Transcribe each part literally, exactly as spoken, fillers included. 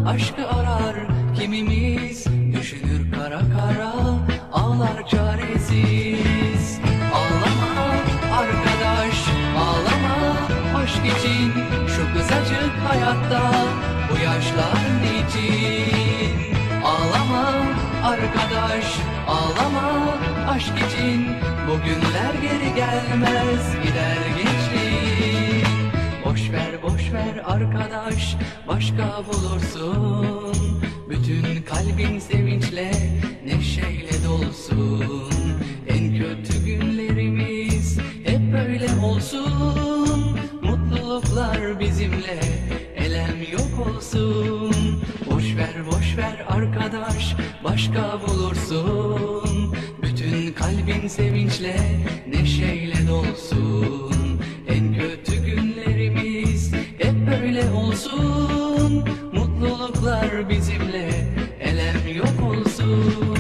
aşkı arar kimimiz, düşünür kara kara, ağlar çaresiz. Ağlama arkadaş, ağlama aşk için, şu kısacık hayatta bu yaşlar niçin? Ağlama arkadaş, ağlama aşk için, bugünler geri gelmez, gider gençliğin. Boş ver boş ver arkadaş, başka bulursun. Bütün kalbin sevinçle, neşeyle dolsun. En kötü günlerimiz hep böyle olsun. Mutluluklar bizimle, elem yok olsun. Boş ver boş ver arkadaş, başka bulursun. Bütün kalbin sevinçle, neşeyle dolsun. En kötü günlerimiz hep böyle olsun. Mutluluklar bizimle, elem yok olsun.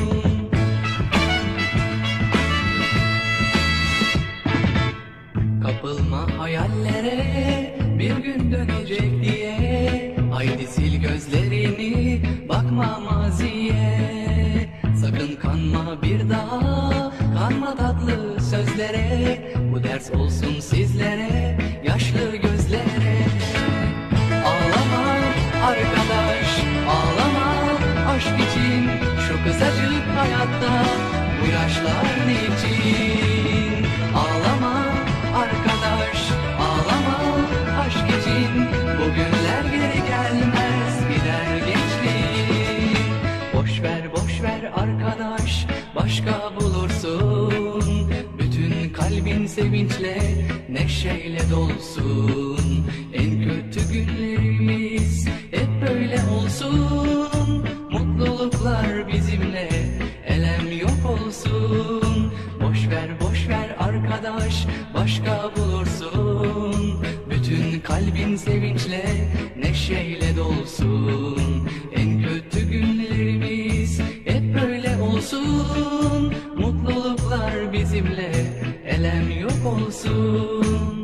Kapılma hayallere, bir gün dönecek diye. Haydi sil gözlerini, bakma maziye. Sakın kanma bir daha, kanma tatlı sözlere. Bu ders olsun sizlere, yaşlı gözlere. Ağlama arkadaş, ağlama aşk için, şu kısacık hayatta bu yaşlar niçin? Ağlama arkadaş, ağlama aşk için, bugünler geri gelmez, gider gençliğin. Boş ver boş ver arkadaş, başka bulursun. Bütün kalbin sevinçle, neşeyle dolsun. En kötü günlerimiz hep böyle olsun. Mutluluklar bizimle, elem yok olsun. Boş ver boş ver arkadaş, başka bulursun. Bütün kalbin sevinçle, neşeyle dolsun. En kötü günlerimiz hep böyle olsun. Mutluluklar bizimle, elem yok olsun.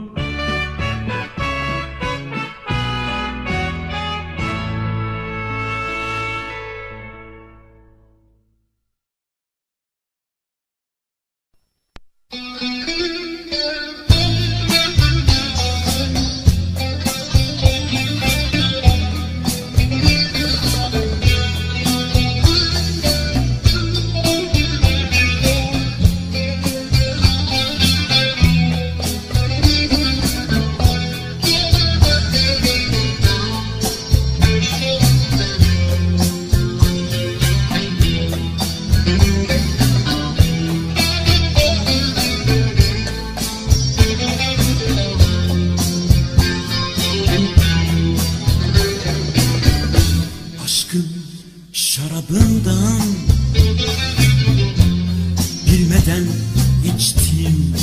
Şarabından bilmeden içtim,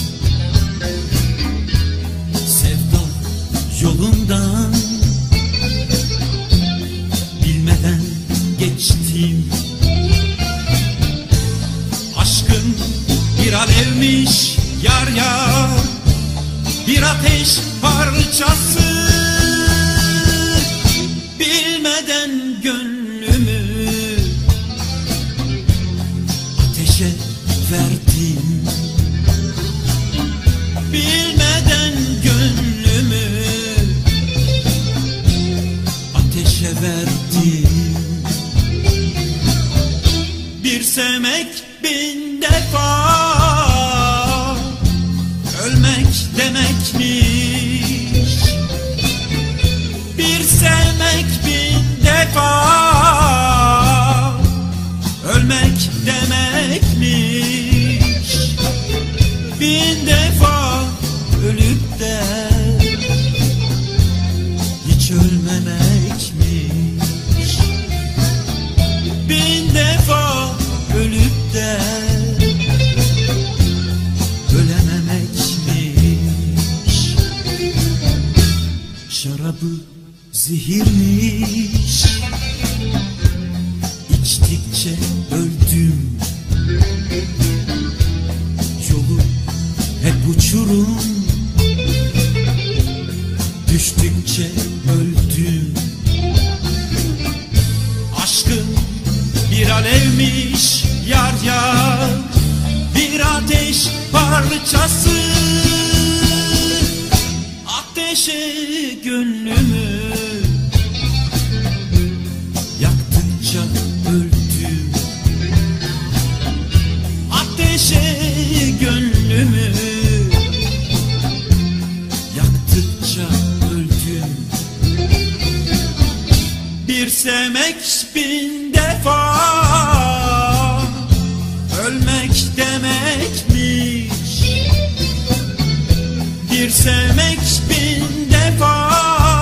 sevda yolundan bilmeden geçtim. Aşkın bir alevmiş yar yar, bir ateş parçası. Bilmeden gönlümü ateşe verdim. Bilmeden gönlümü ateşe verdim. Bir sevmek bin defa ölmek demekmiş. Bir sevmek bin defa ölmek demekmiş. Bin defa ölüp de hiç ölmemekmiş. Bin defa ölüp de ölememekmiş. Şarabı zehirmiş, içtikçe öldüm. Yolu hep uçurum, düştükçe öldüm. ateş parçası, ateşe gönlümü yaktıkça öldüm. Ateşe gönlümü yaktıkça öldüm. Bir sevmek bin defa ölmek demekmiş. Bir sevmek bin defa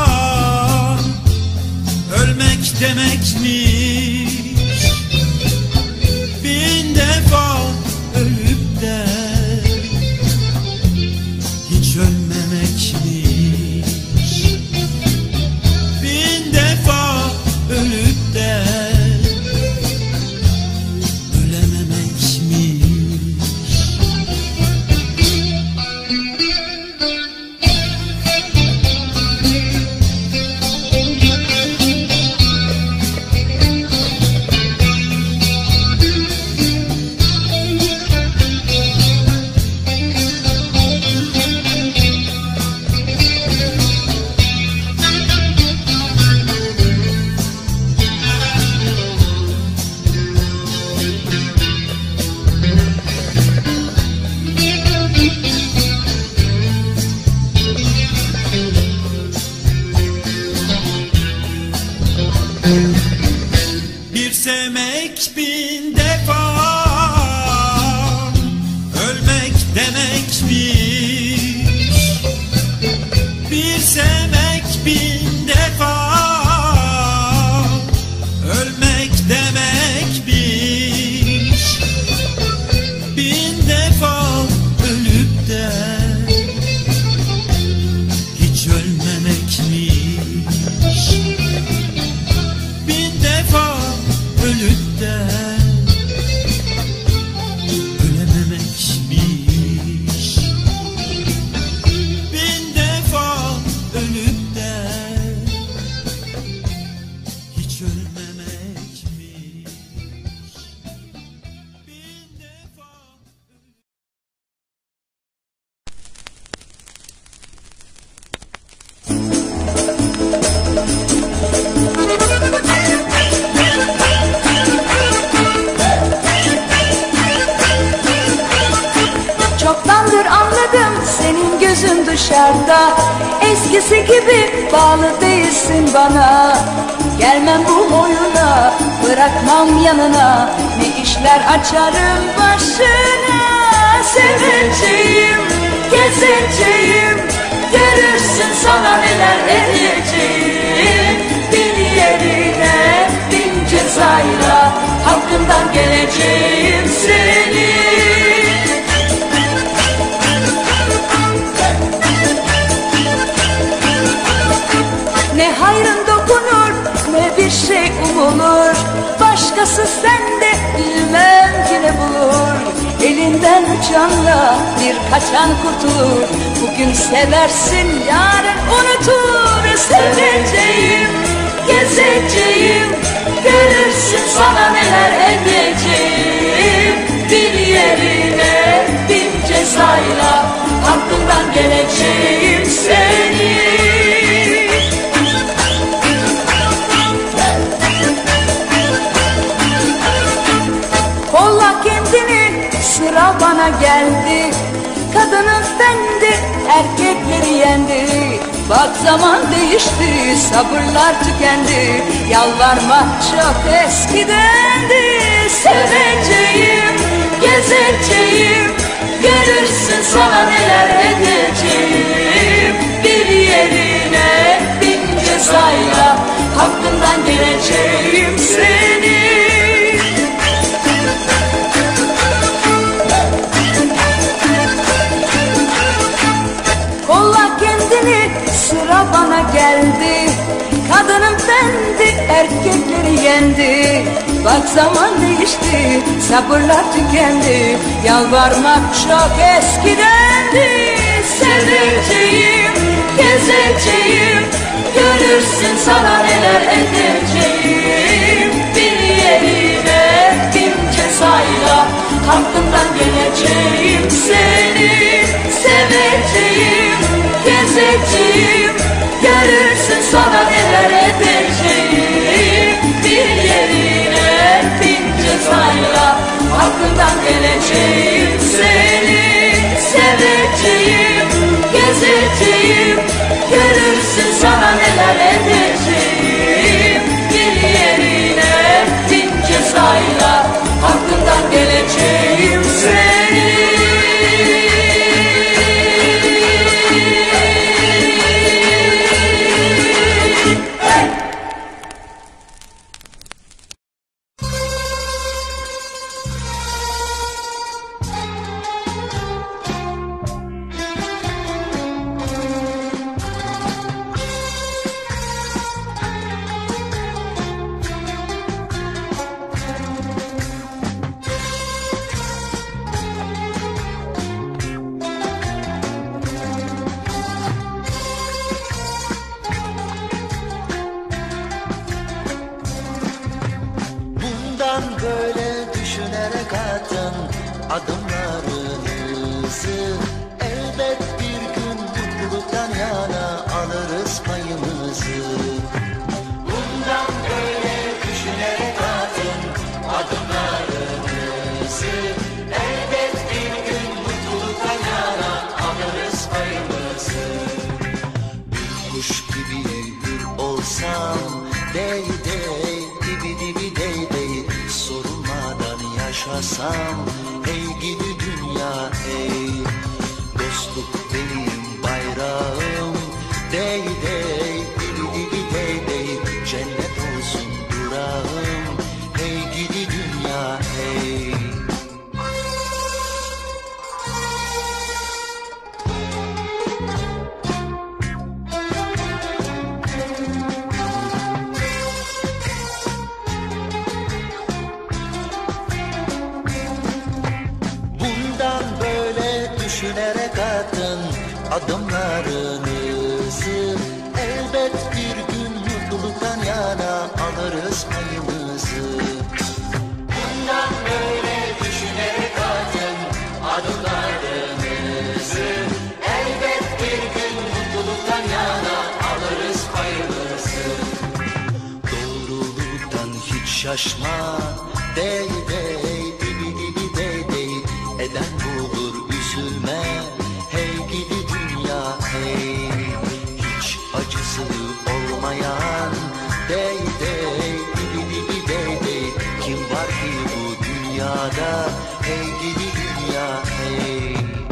ölmek demekmiş. Bin defa ölüp de hiç ölmemekmiş. Bin defa ölüp de ölememekmiş. Bir sevmek bin defa ölmek demekmiş. Bir sevmek bin defa ölmek demekmiş. Bin defa ölüp de hiç ölmemekmiş. Bin defa ölüp de ölememekmiş. Bin defa ölüp de hiç ölmemekmiş. Bin defa. Çoktandır anladım senin gözün dışarıda. Eskisi gibi bağlı değilsin bana. Gelmem bu oyuna, bırakmam yanına. Ne işler açarım başına. Seveceğim, gezeceğim, görürsün sana neler edeceğim. Bir yerine bin cezayla hakkından geleceğim seni. Ne hayrın dokunur, ne bir şey umulur. Başkası sende bilmem ki ne bulur. Elinden uçanla bir kaçan kurtulur. Bugün seversin, yarın unutur. Seveceğim, gezeceğim, görürsün sana neler edeceğim. Bir yerine bin cezayla hakkından geleceğim seni. Kolla kendini, sıra bana geldi. Kadının fendi, erkekleri yendi. Bak zaman değişti, sabırlar tükendi. Yalvarmak çok eskidendi. Seveceğim, gezeceğim, görürsün sana neler edeceğim. Bir yerine bin cezayla hakkından geleceğim seni. Kolla kendini, sıra bana geldi. Kadının fendi, erkekleri yendi. Bak zaman değişti, sabırlar tükendi. Yalvarmak çok eskidendi. Seveceğim, gezeceğim, görürsün sana neler edeceğim. Bir yerine bin cezayla hakkından geleceğim seni seveceğim, gezeceğim, görürsün sonra neler edeceğim. Bir yerine bin cezayla aklından geleceğim seni seveceğim, gezeceğim, görürsün sana neler edeceğim. Bir yerine bin cezayla aklından geleceğim seni. Böyle düşünerek atın adımlarınızı, elbet bir gün mutluluktan yana alırız payımızı. Bundan böyle düşünerek atın adımlarınızı, elbet bir gün mutluluktan yana alırız payımızı. Bir kuş gibi hür olsam, dey dey dibi dibi dey dey, sorulmadan yaşasam, hey gidi dünya hey. Dostluk benim bayrağım, dey dey dibi dibi dey dey, cennet olsun durağım, hey gidi dünya hey. Düşünerek atın adımlarınızı, elbet bir gün mutluluktan yana alırız payımızı. Bundan böyle düşünerek atın adımlarınızı, elbet bir gün mutluluktan yana alırız payımızı. Doğruluktan hiç şaşma, dey dey dibi dibi dey dey, eden bulur üzülme, hey gidi dünya hey. Hiç acısı olmayan, dey dey dibi dibi dey dey, kim var ki bu dünyada, hey gidi dünya hey.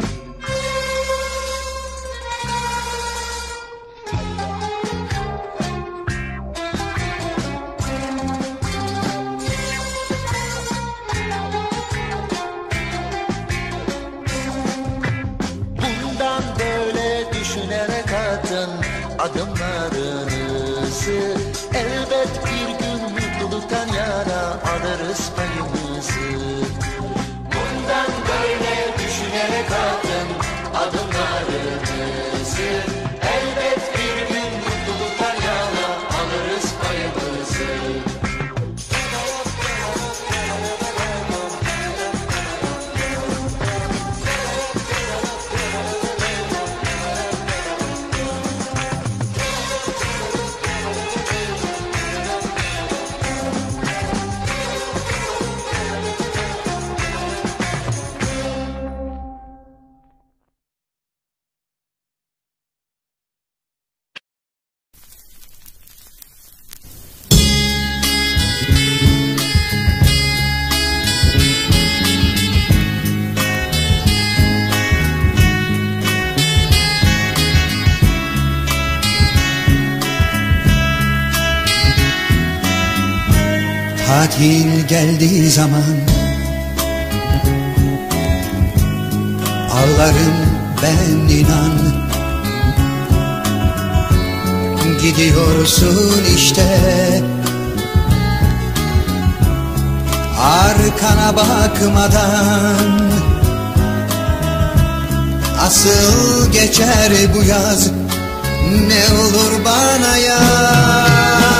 Düşünerek atın adımlarınızı, elbet bir gün mutluluktan yana alırız payımızı. Bundan böyle düşünerek atın adımlarınızı, elbet bir gün mutluluktan yana alırız payımızı. Tatil geldiği zaman ağlarım ben inan. Gidiyorsun işte, arkana bakmadan. Asıl geçer bu yaz, ne olur bana yaz.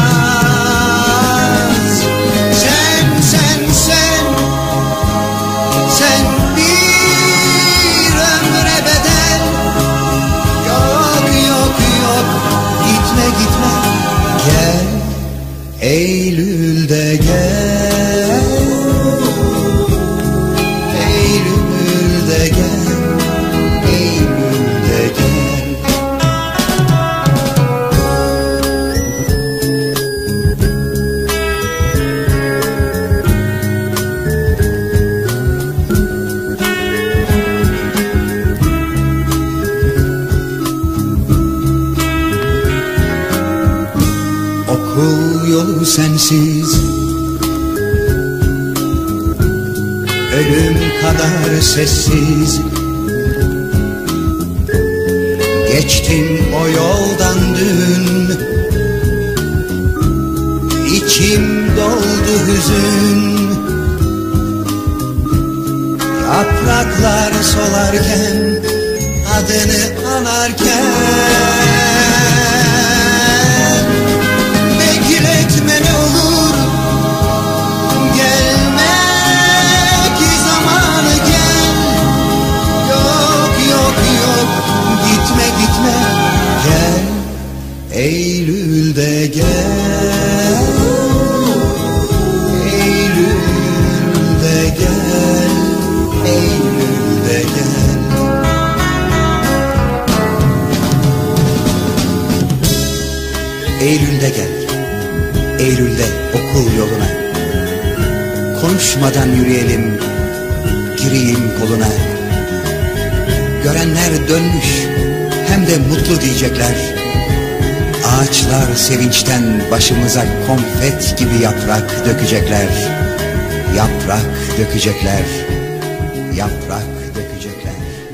Sen, sen, sen, sen bir Eylül'de gel, Eylül'de gel, Eylül'de gel. Okul yolu sensiz, ölüm kadar sessiz. Geçtim o yoldan dün, içim doldu hüzün. Yapraklar solarken, adını anarken, bekletme ne olur, gelmek zamanı gel. Yok yok yok, gitme gitme, gel. Eylül'de gel, Eylül'de gel, Eylül'de gel. Eylül'de gel, Eylül'de okul yoluna. Konuşmadan yürüyelim, gireyim koluna. Görenler dönmüş, hem de mutlu diyecekler. Ağaçlar sevinçten başımıza konfet gibi yaprak dökecekler. Yaprak dökecekler, yaprak dökecekler.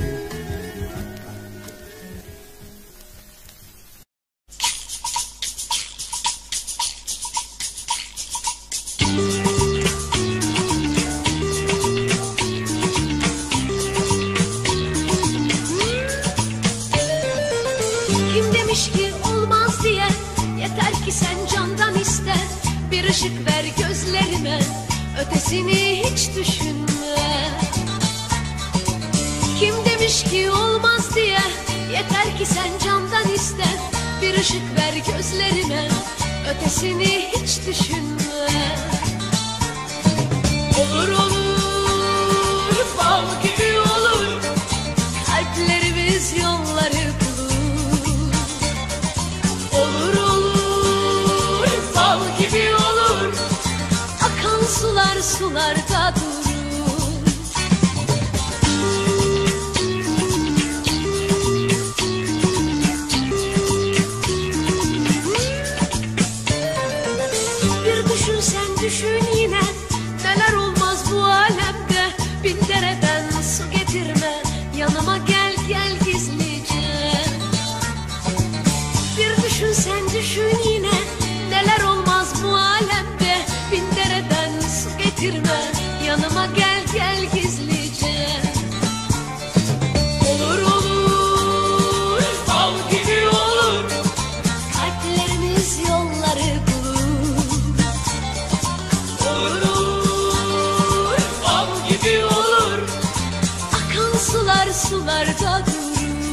Kim demiş ki olmaz diye, yeter ki sen candan iste. Bir ışık ver gözlerime, ötesini hiç düşünme. Kim demiş ki olmaz diye, yeter ki sen candan iste. Bir ışık ver gözlerime, ötesini hiç düşünme. Olur olur, bal gibi olur, kalplerimiz yolları bulur. Olur olur, bal gibi olur, akan sular sularda durur. Bir düşün sen düşün yine, neler olmaz bu alemde. Bin dereden su getirme, yanıma gel gel gizlice. Bir düşün sen düşün yine, neler olmaz bu alemde. Bin dereden su getirme, yanıma gel gel gizlice. Olur olur, bal gibi olur, kalplerimiz yolları bulur. Olur olur, bal gibi olur, akan sular sularda durur.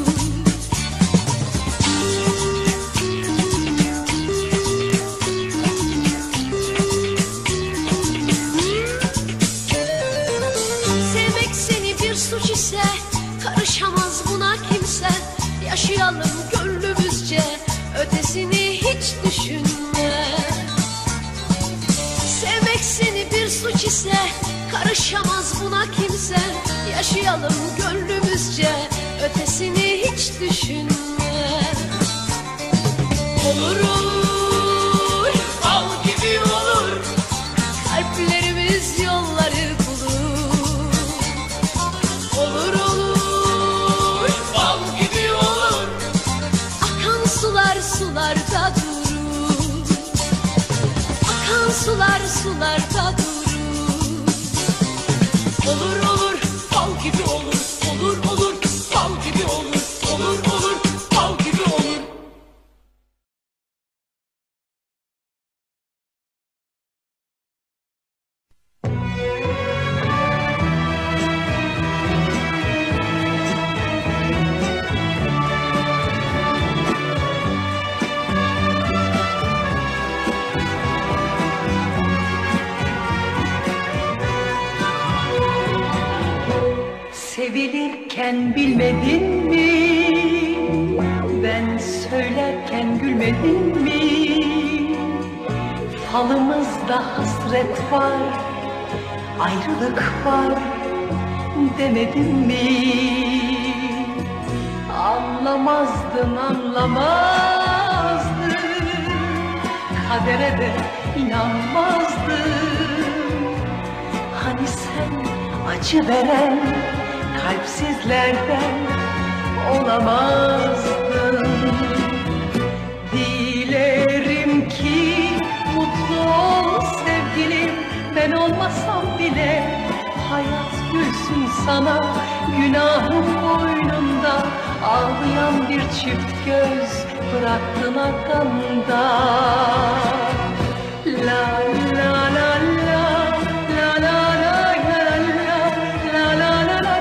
Sevmek seni bir suç ise, karışamaz buna kimse. Yaşayalım gönlümüzce, ötesini hiç düşünme. Sevmek seni bir suç ise, karışamaz buna kimse. Yaşayalım gönlümüzce, ötesini hiç düşünme. Olur olur, bal gibi olur, kalplerimiz yolları bulur. Olur olur, bal gibi olur, akan sular sularda durur. Akan sular sularda durur. Olur olur, bal gibi olur, olur olur, bal gibi olur, olur olur, bal gibi olur. Sevilirken bilmedin mi? Ben söylerken gülmedin mi? Falımızda hasret var, ayrılık var demedin mi? Anlamazdın, anlamazdın, kadere de inanmazdın. Hani sen acı veren kalpsizlerden olamazdın. Dilerim ki mutlu ol sevgilim, ben olmasam bile hayat gülsün sana. Günahım boynunda ağlayan bir çift göz bıraktın arkamda. La la la la la la la la la la la la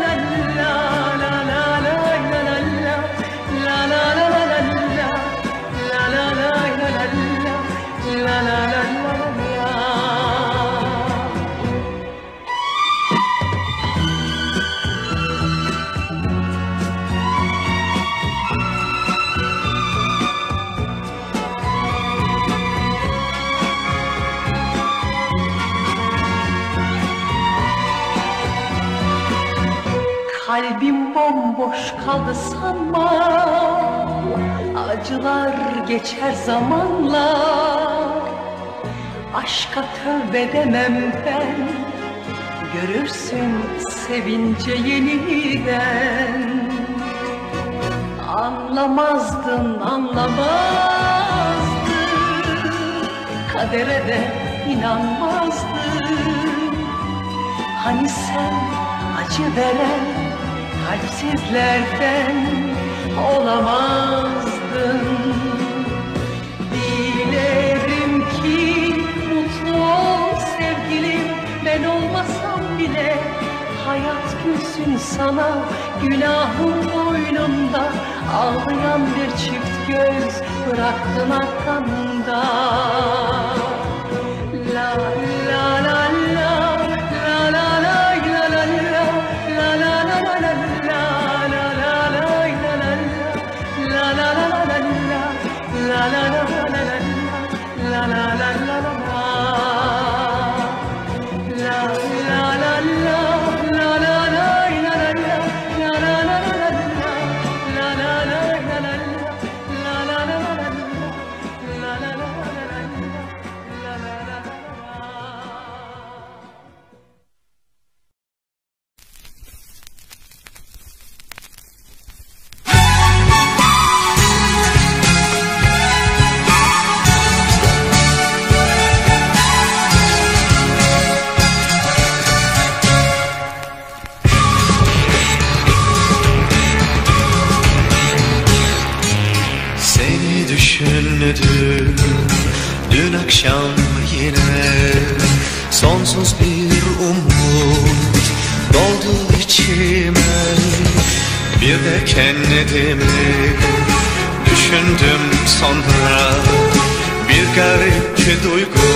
Kalbim bomboş kaldı sanma, acılar geçer zamanla. Aşka tövbe demem ben, görürsün sevince yeniden. Anlamazdın, anlamazdın, kadere de inanmazdın. Hani sen acı veren kalpsizlerden olamazdın. Dilerim ki mutlu ol sevgilim, ben olmasam bile hayat gülsün sana. Günahım boynunda ağlayan bir çift göz bıraktın arkamda. La la la la la la la la la la la la Düşündüm dün akşam yine, sonsuz bir umut doldu içime. Bir de kendimi düşündüm sonra, bir garip duygu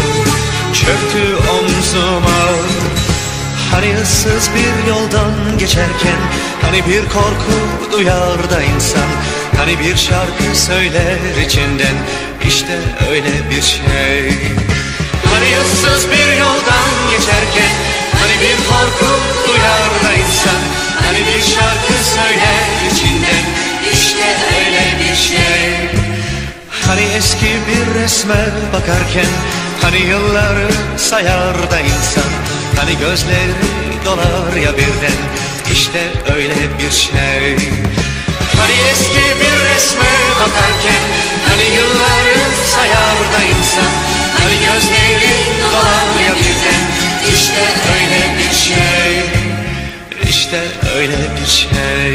çöktü omzuma. Hani ıssız bir yoldan geçerken, hani bir korku duyar da insan, hani bir şarkı söyler içinden, işte öyle bir şey. Hani ıssız bir yoldan geçerken, hani bir korku duyar da insan, hani bir şarkı söyler içinden, işte öyle bir şey. Hani eski bir resme bakarken, hani yılları sayar da insan, hani gözleri dolar ya birden, işte öyle bir şey. Hani eski bir resme bakarken, hani yılları sayar da insan, hani gözleri dolar ya birden, işte öyle bir şey, işte öyle bir şey.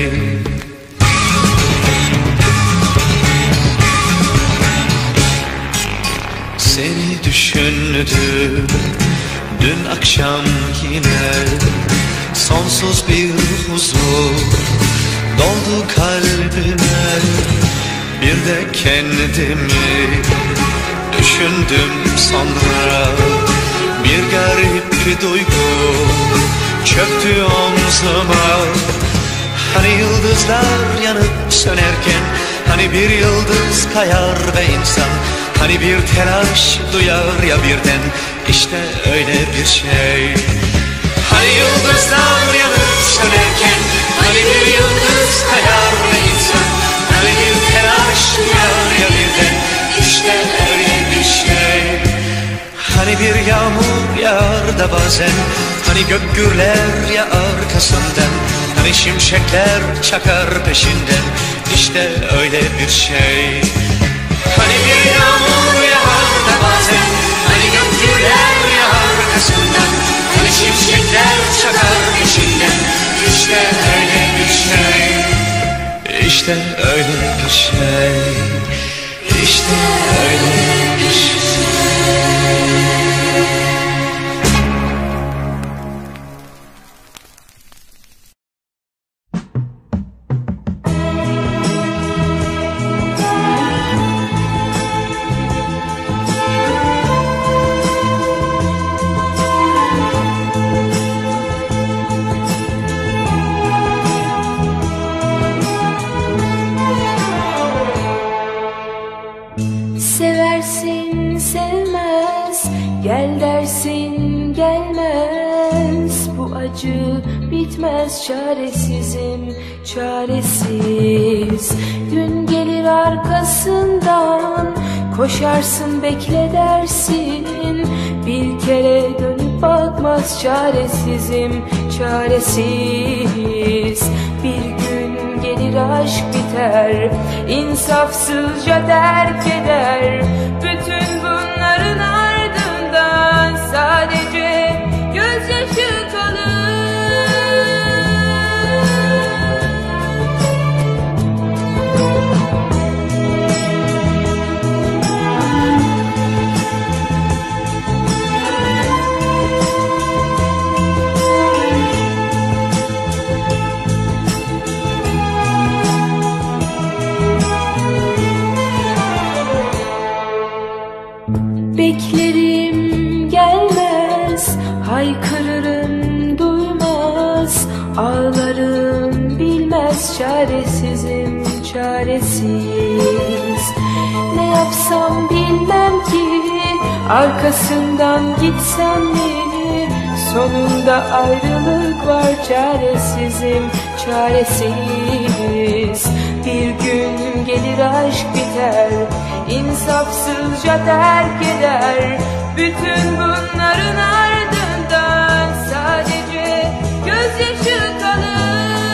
Seni düşündüm dün akşam yine, sonsuz bir huzur doldu kalbime. Bir de kendimi düşündüm sonra, bir garip duygu çöktü omzuma. Hani yıldızlar yanıp sönerken, hani bir yıldız kayar ve insan, hani bir telaş duyar ya birden, işte öyle bir şey. Hani yıldızlar yanıp sönerken, hani bir yıldız kayar ve insan, hani bir telaş duyar ya birden, işte öyle bir şey. Hani bir yağmur yağar da bazen, hani gök gürler ya arkasından, hani şimşekler çakar peşinden, işte öyle bir şey. Hani bir yağmur yağar da bazen, hani gök gürler ya arkasından, hani şimşekler çakar peşinden, işte öyle bir şey. İşte öyle bir şey. İşte öyle bir şey. Seversin sevmez, gel dersin gelmez. Bu acı bitmez, çaresizim çaresiz. Gün gelir arkasından, koşarsın bekle dersin. Bir kere dönüp bakmaz, çaresizim çaresiz. Bir gün gelir aşk biter, insafsızca terk eder. Bütün bunların ardından sadece gözyaşı kalır. Beklerim gelmez, haykırırım duymaz. Ağlarım bilmez, çaresizim çaresiz. Ne yapsam bilmem ki, arkasından gitsem mi? Sonunda ayrılık var, çaresizim çaresiz. Bir gün gelir aşk biter, insafsızca terk eder. Bütün bunların ardından sadece gözyaşı kalır.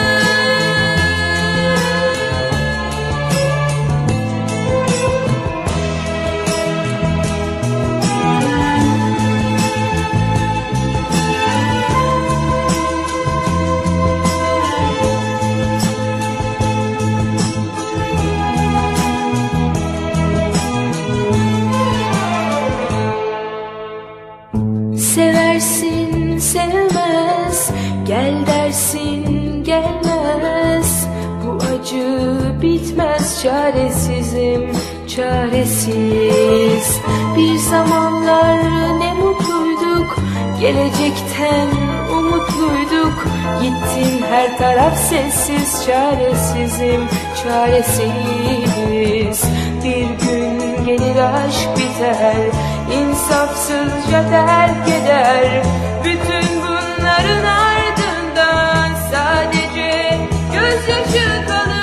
Seversin sevmez, gel dersin gelmez. Bu acı bitmez, çaresizim çaresiz. Bir zamanlar ne mutluyduk, gelecekten umutluyduk. Gittin her taraf sessiz, çaresizim çaresiz. Bir gün gelir aşk biter, insafsızca terk eder. Bütün bunların ardından sadece gözyaşı kalır.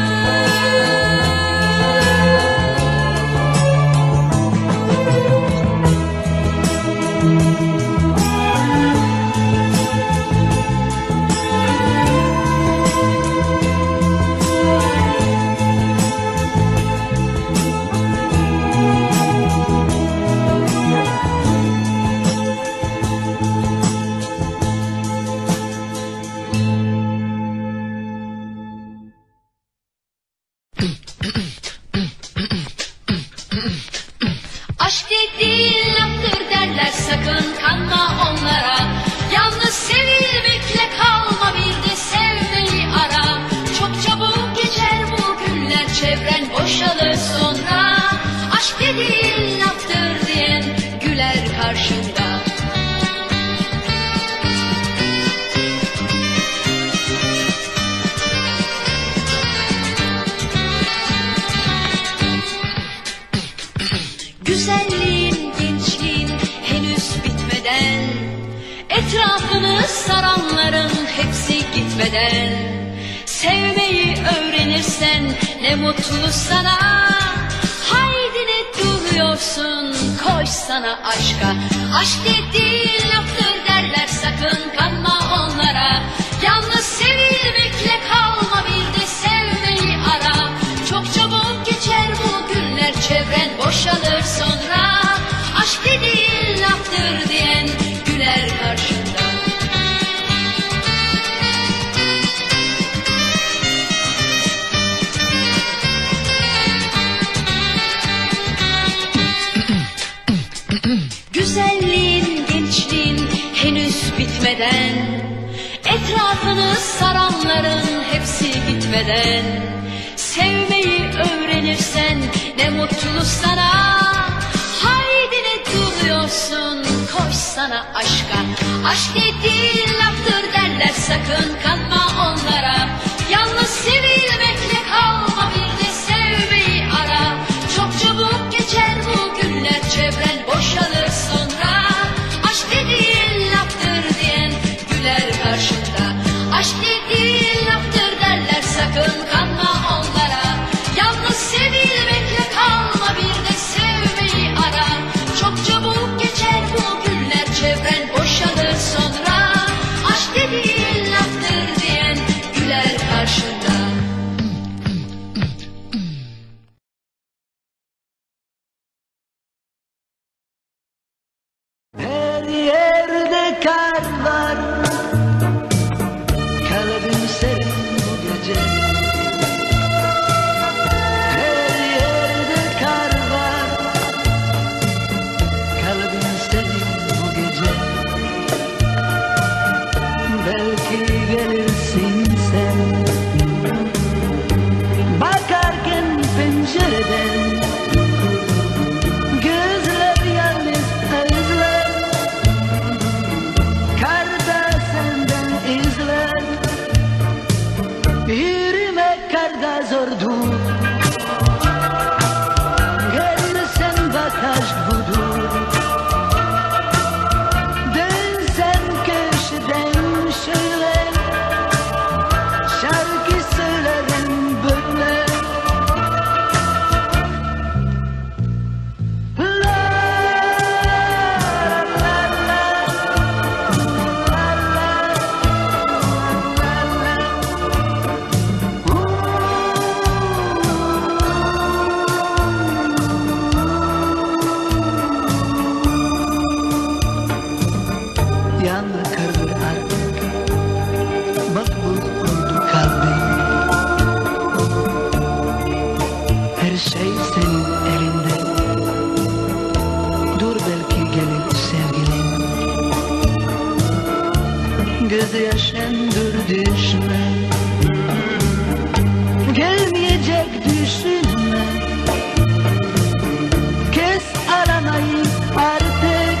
Aşk dediğin laftır derler, sakın kanma onlara. Yalnız sevilmekle kalma, bir de sevmeyi ara. Çok çabuk geçer bu günler, çevren boşalır sonra. Aşk dediğin laftır diyen güler karşında. saranların hepsi gitmeden sevmeyi öğrenirsen ne mutlu sana. Haydi ne duruyorsun, koş sana aşka. Aşk dediğin laftır derler, sakın kanma onlara. Yalnız sevilmekle kalma, bir de sevmeyi ara. Çok çabuk geçer bu günler, çevren boşalır sonra. Aşk dediğin laftır diyen güler karşında. Güzelliğin, gençliğin henüz bitmeden, etrafını saranların hepsi gitmeden sevmeyi öğrenirsen ne mutlu sana. Haydi ne duruyorsun, koş sana aşka. Aşk dediğin laftır derler, sakın kanma onlara. Yalnız sevilmekle kalma, bir de sevmeyi ara. Çok çabuk geçer bu günler, çevren boşalır sonra. Aşk dediğin laftır diyen güler karşında. Aşk dediğin laftır derler, sakın kanma onlara. Yalnız sevilmekle kalma, bir de sevmeyi ara. Çok çabuk geçer bu günler, çevren boşalır sonra. Aşk dediğin laftır diyen güler karşında. Her yerde kar var, kalbim serin bu gece. Her yerde kar var, kalbim serin bu gece. Belki gelirsin sen, bakarken pencereden. Gözler yalnız özler, karda senden izler. Yürümek karda zordur, gelsen bak aşk budur. Dönsen köşeden şöyle, şarkı söylerim böyle. Yandı kardır artık, bak bu oldu kalbim. Her şey senin elinde, dur belki gelir sevgilim. Gözyaşın dur düşme, gelmeyecek düşünme. Kes aramayı artık,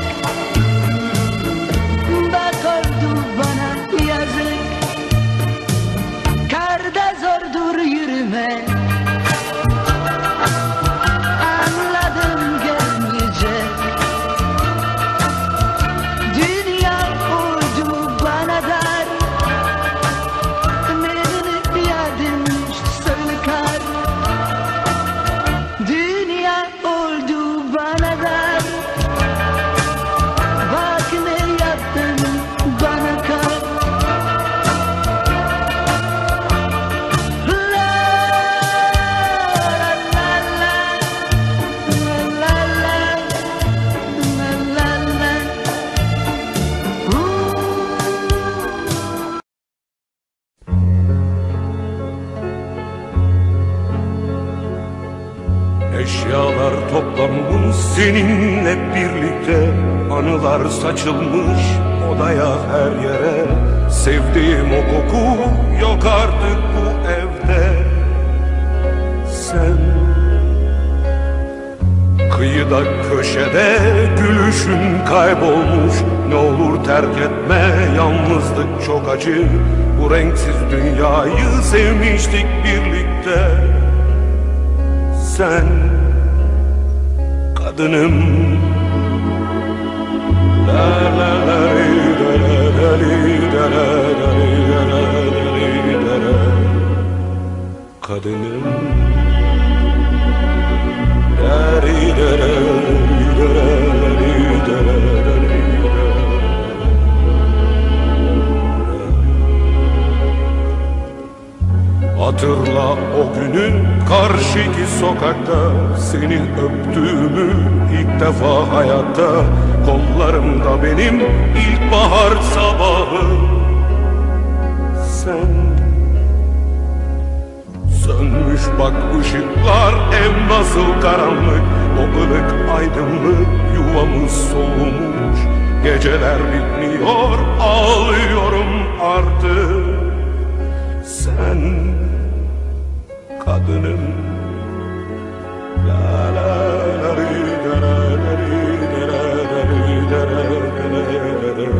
bak oldu bana yazık. Karda zordur yürüme, anladım gelmeyecek. Dünya oldu bana dar, benim yadım sönükar. Dünya oldu bana dar, bak ne yaptın bana kar. La la la la la la la la. Ooh. Eşyalar toplanmış seninle birlikte, anılar saçılmış odaya her yere. Sevdiğim o koku yok artık bu evde. Sen kıyıda köşede gülüşün kaybolmuş. Ne olur terk etme, yalnızlık çok acı. Bu renksiz dünyayı sevmiştik birlikte. Sen kadınım, la la la la la la la. Hatırla o günün karşıki sokakta seni öptüğümü ilk defa hayatta. Kollarımda benim ilkbahar sabahı. Sen sönmüş bak ışıklar, ev nasıl karanlık. O ılık aydınlık yuvamız soğumuş. Geceler bitmiyor, ağlıyorum artık. Sen kadınım. La la la ri da la la ri da la la ri da la la la la.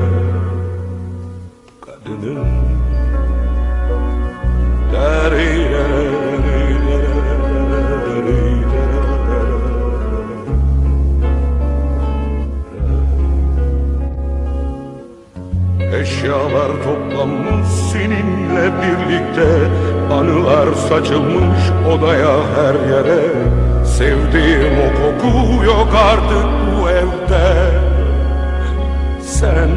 Kadınım. Da ri da la ri da la la ri da la la. Eşyalar toplanmış seninle birlikte, anılar saçılmış odaya her yere. Sevdiğim o koku yok artık bu evde. Sen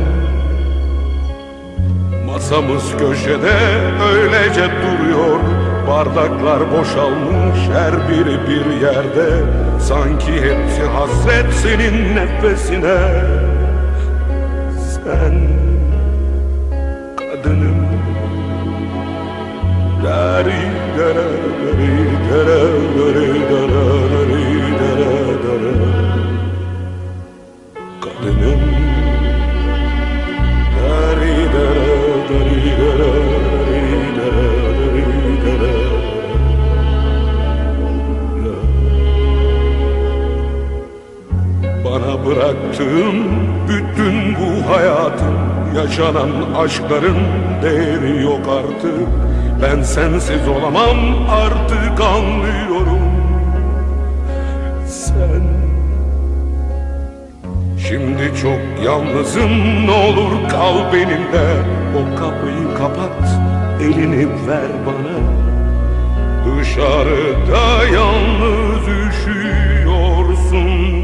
masamız köşede öylece duruyor. Bardaklar boşalmış her biri bir yerde. Sanki hepsi hasret senin nefesine. Sen kadınım. Dari dara dari dara dari dara dari dara dara. Kadınım. Dari dara dari dara dari dara dari dara. Bana bıraktığın bütün bu hayatın, yaşanan aşkların değeri yok artık. Ben sensiz olamam artık, anlıyorum. Sen şimdi çok yalnızım, ne olur kal benimle. O kapıyı kapat, elini ver bana. Dışarıda yalnız üşüyorsun.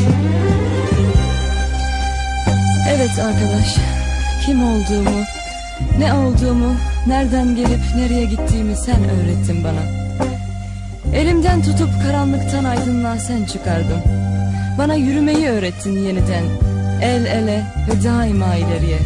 Evet arkadaş, kim olduğumu, Ne olduğumu, nereden gelip nereye gittiğimi sen öğrettin bana. Elimden tutup karanlıktan aydınlığa sen çıkardın. Bana yürümeyi öğrettin yeniden, el ele ve daima ileriye.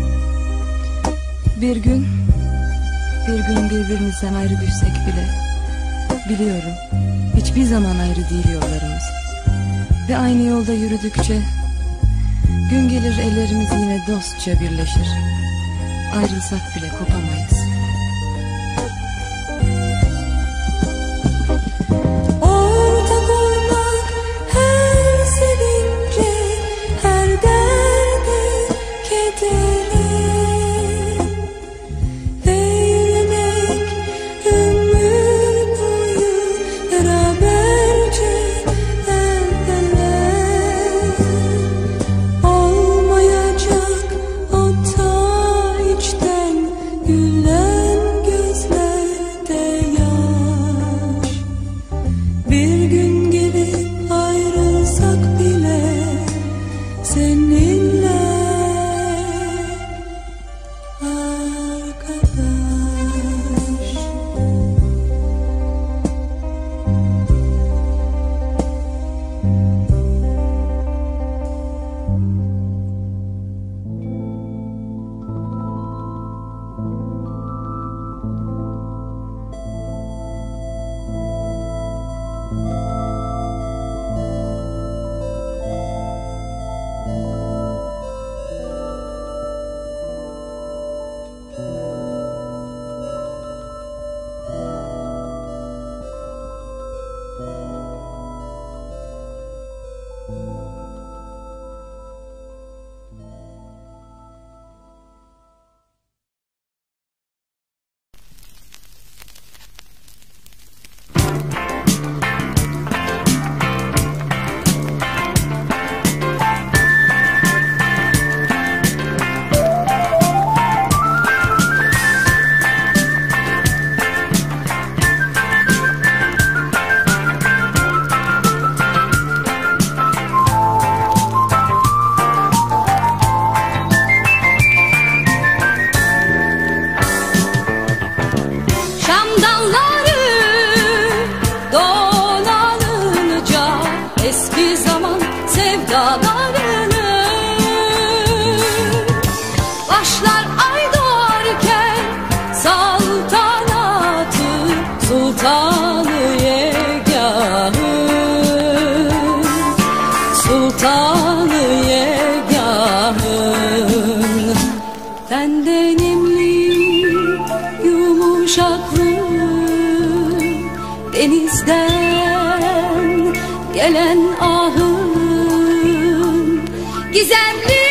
Bir gün, bir gün birbirimizden ayrı düşsek bile, biliyorum hiçbir zaman ayrı değil yollarımız. Ve aynı yolda yürüdükçe, gün gelir ellerimiz yine dostça birleşir. Ayrılsak bile kopamayız. Ortak olmak her sevince, her derde, kedere ve yürümek ömür boyu beraberce el ele. Olmayacak o ta içten gülen gözlerde yaş. Bir gün gelip ayrılsak bile seninle arkadaş. Şam dalları dolanınca eski zaman sevdalarını başlar ay doğarken saltanatı sultanı yegahın, sultanı yegahın. Tendenimli yumuşaklığı denizden gelen ahın, gizemli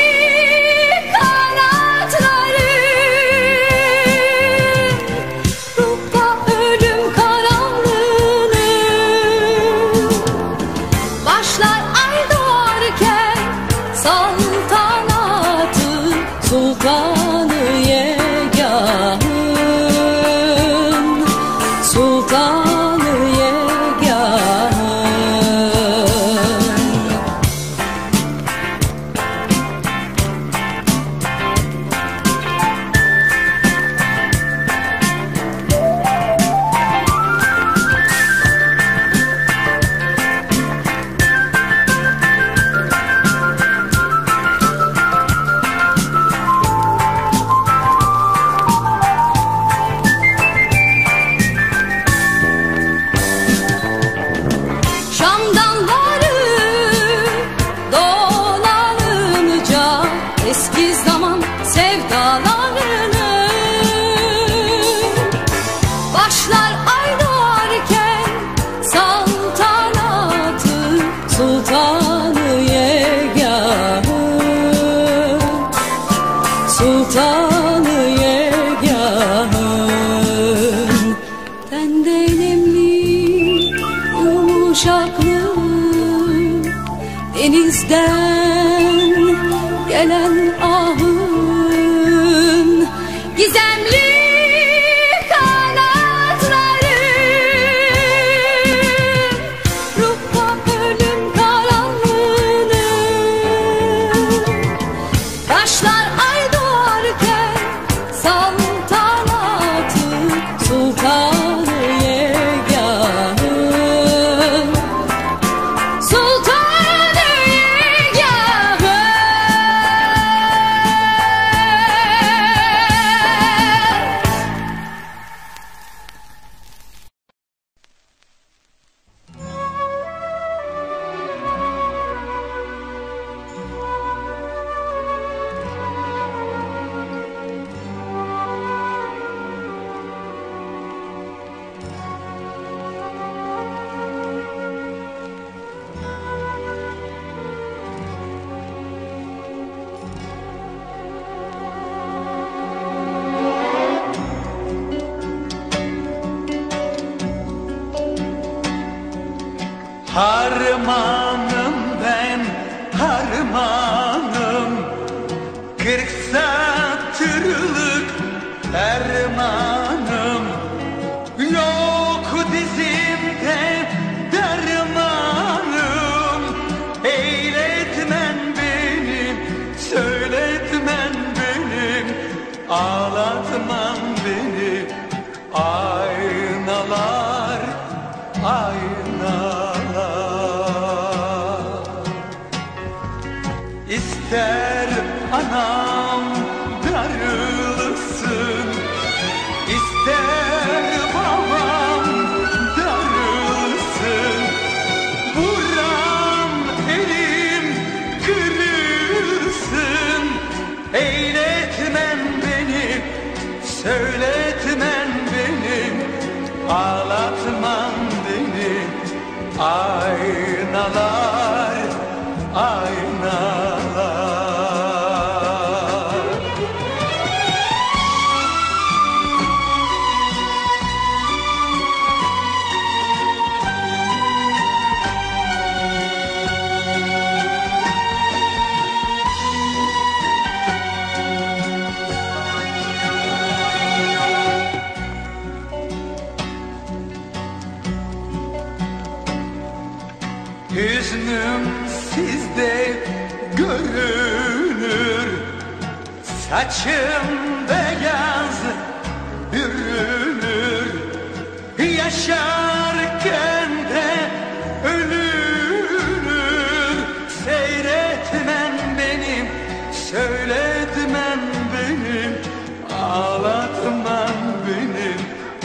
kanatların, ruhta ölüm karanlığını başlar ay doğarken saltanatı sultanı yegahın, sultanı yegahın. Şam dalları dolanınca eski zaman sevdalarını başlar ay doğarken saltanatı sultanı yegahın, sultanı yegahın. Tendenemli yumuşaklığı denizden gelen ahın, gizemli kanatların, ruhta ölüm karanlığını başlar ay doğarken sağ Harmanım ben, harmanım, kırk satırlık dermanım. Yok dizimde dermanım, eyletmen benim, söyletmen benim, ağlatman beni. Aynalar, aynalar. İster anam darılsın, İster babam darılsın, buram elim kırılsın, eyletmen beni, söyletmen beni, ağlatman beni. Aynalar, aynalar. Hüznüm sizde görünür, saçım beyaz bürünür, yaşarken de ölünür. Seyretmen benim, söyletmen benim, ağlatman benim.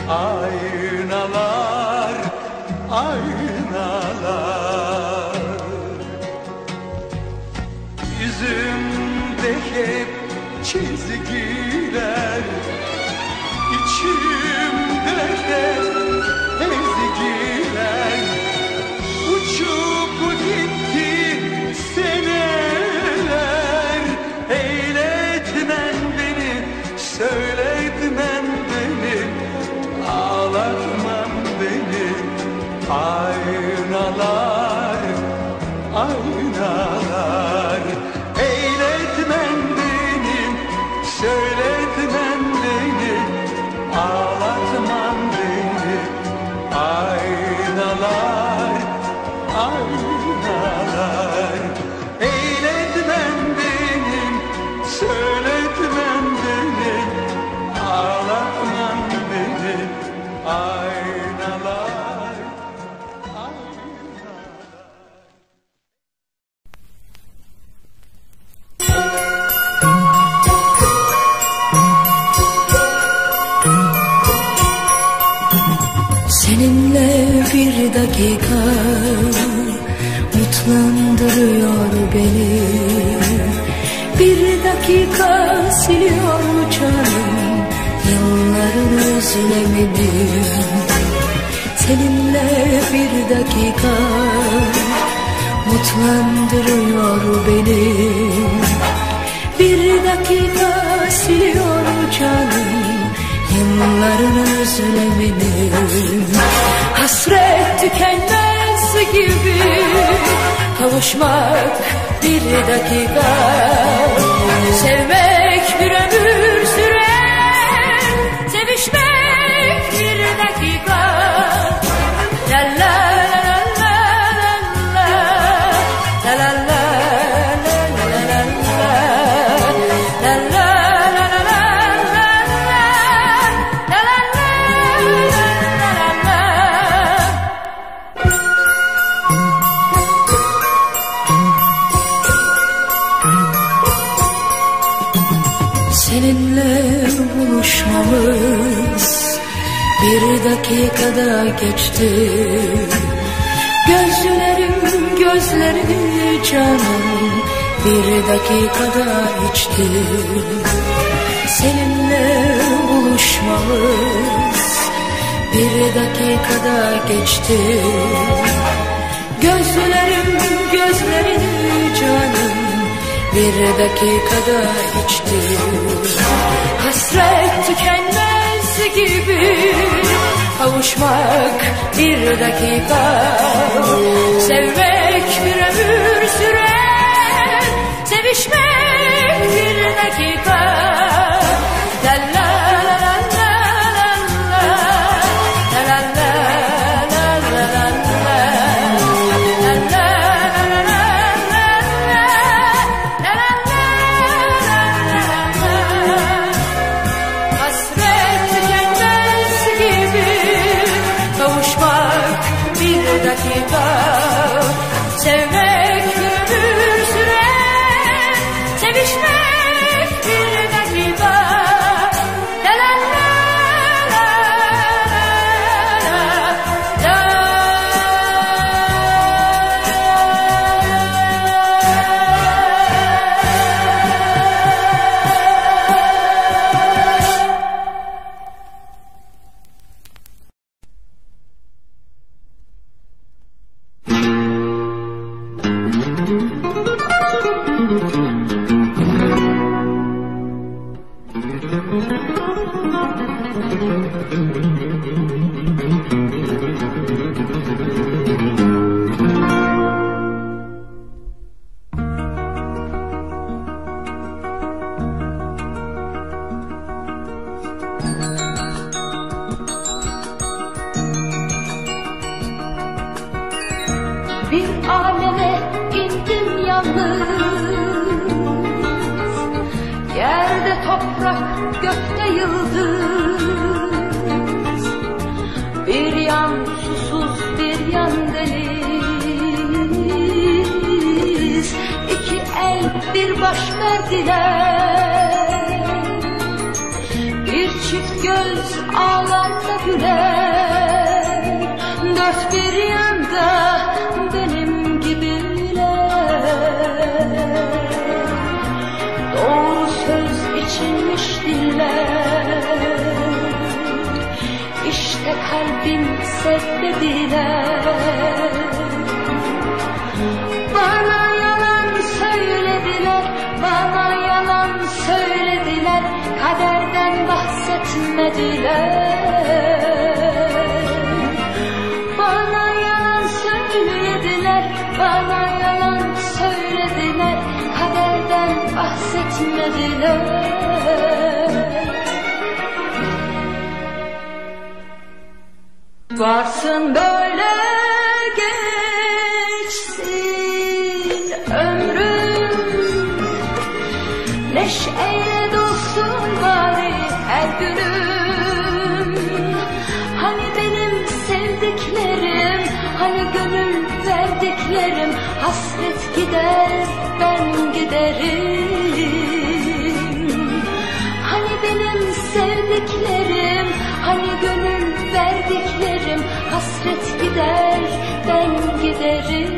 Aynalar, aynalar. Yüzümde hep çizgiler, içimde de ezgiler. Uçup gitti seneler, eyletmen beni, söyletmen beni, ağlatman beni. Aynalar, aynalar. Eyletmen benim, söyletmen beni, ağlatman beni. Aynalar, aynalar. Eyletmen benim, söyletmen beni, ağlatman beni. Aynalar, aynalar. Seninle bir dakika mutlandırıyor beni. Bir dakika siliyor canım yılların özlemini. Seninle bir dakika mutlandırıyor beni. Bir dakika siliyor canım yılların özlemini. Hasret tükenmez gibi kavuşmak bir dakika, sevmek bir ömür sürer, sevişmek bir dakika. La la la la la la la la la. Seninle buluşmamız bir dakikada geçti. Gözlerim gözlerini canım bir dakikada içti. Seninle buluşmamız bir dakikada geçti. Gözlerim gözlerini canım bir dakikada içti. Hasret tükenmez gibi kavuşmak bir dakika, sevmek bir ömür sürer, sevişmek bir dakika. La la la la la la la la la la la la dakika, sevmek bir ömür sürer, sevişmek bir dakika. La la la la la la. Bir aleme indim yalnız, yerde toprak, gökte yıldız. Bir yan susuz, bir yan deniz, iki el bir baş verdiler. Bir çift göz ağlamda güler, dört bir yanda benim gibiler. Doğru söz içinmiş diller, İşte kalbim sevdiler. Bana yalan söylediler, bana yalan söylediler, kaderden bahsetmediler. Bana yalan söylediler, bana yalan söylediler, kaderden bahsetmediler. Varsın böyle geçsin ömrüm, neşeyle dolsun bari her günüm. Hani benim sevdiklerim, hani gönül verdiklerim, hasret gider ben giderim. Hani benim sevdiklerim, hani gönül verdiklerim, hasret gider ben giderim.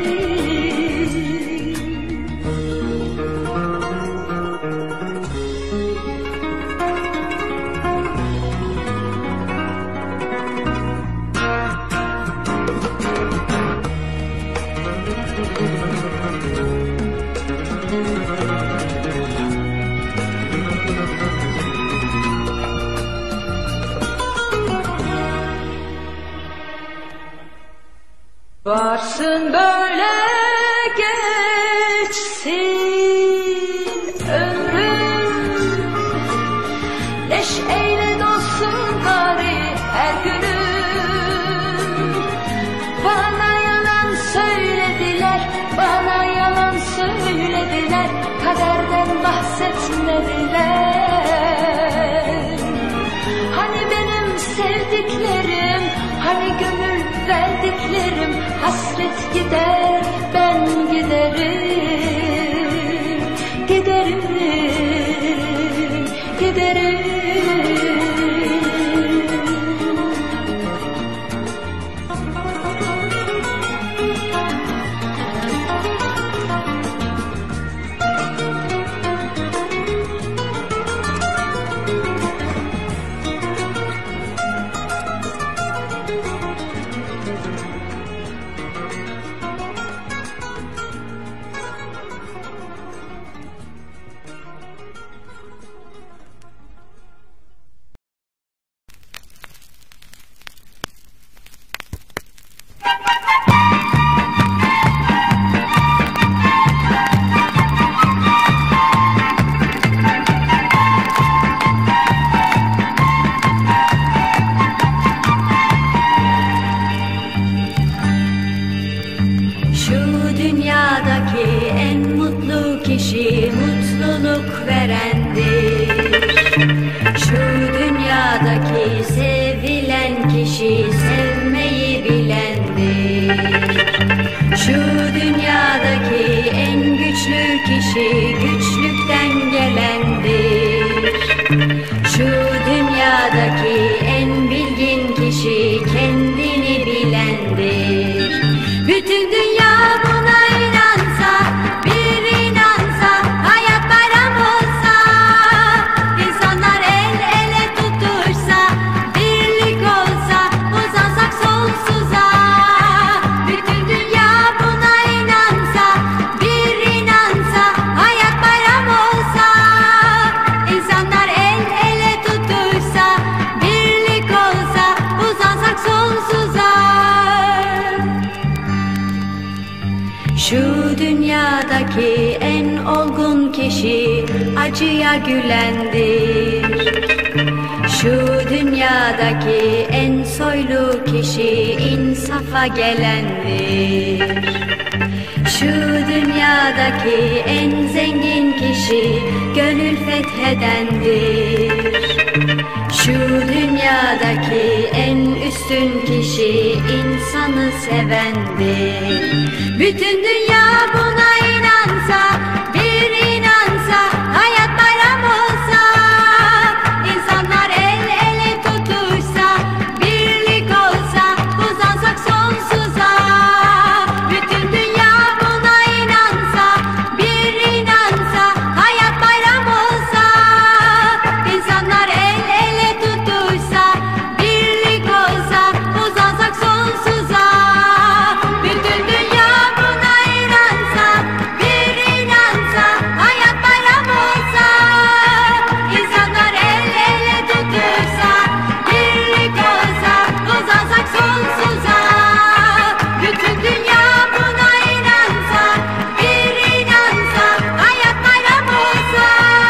Varsın böyle geçsin ömrüm, neşeyle dolsun bari her günüm. Bana yalan söylediler, bana yalan söylediler, kaderden bahsetmediler. Hani benim sevdiklerim, hani gönül verdiklerim, hasret gider ben giderim, giderim, giderim. kişi güçlükten gelendir. Şu dünyadaki en bilgin kişi kendini bilendir. Bütün dünya buna inansa, bir inansa, hayat bayram olsa, insanlar el ele tutuşsa, birlik olsa, uzansak sonsuza. Bütün dünya buna inansa, bir inansa, hayat bayram olsa, insanlar el ele tutuşsa, birlik olsa, uzansak sonsuza. Şu dünyadaki en olgun kişi acıya gülendir. Şu dünyadaki en soylu kişi insafa gelendir. Şu dünyadaki en zengin kişi gönül fethedendir. Şu dünyadaki en üstün kişi insanı sevendir. Bütün dünya buna inansa, bir inansa, hayat bayram olsa, insanlar el ele tutuşsa, birlik olsa, uzansak sonsuza. Bütün dünya buna inansa, bir inansa, hayat bayram olsa, insanlar el ele tutuşsa, birlik olsa, uzansak sonsuza. Bütün dünya buna inansa, bir inansa, hayat bayram olsa, insanlar el ele tutuşsa, birlik olsa, uzansak sonsuza. Bütün dünya buna inansa, bir inansa, hayat bayram olsa,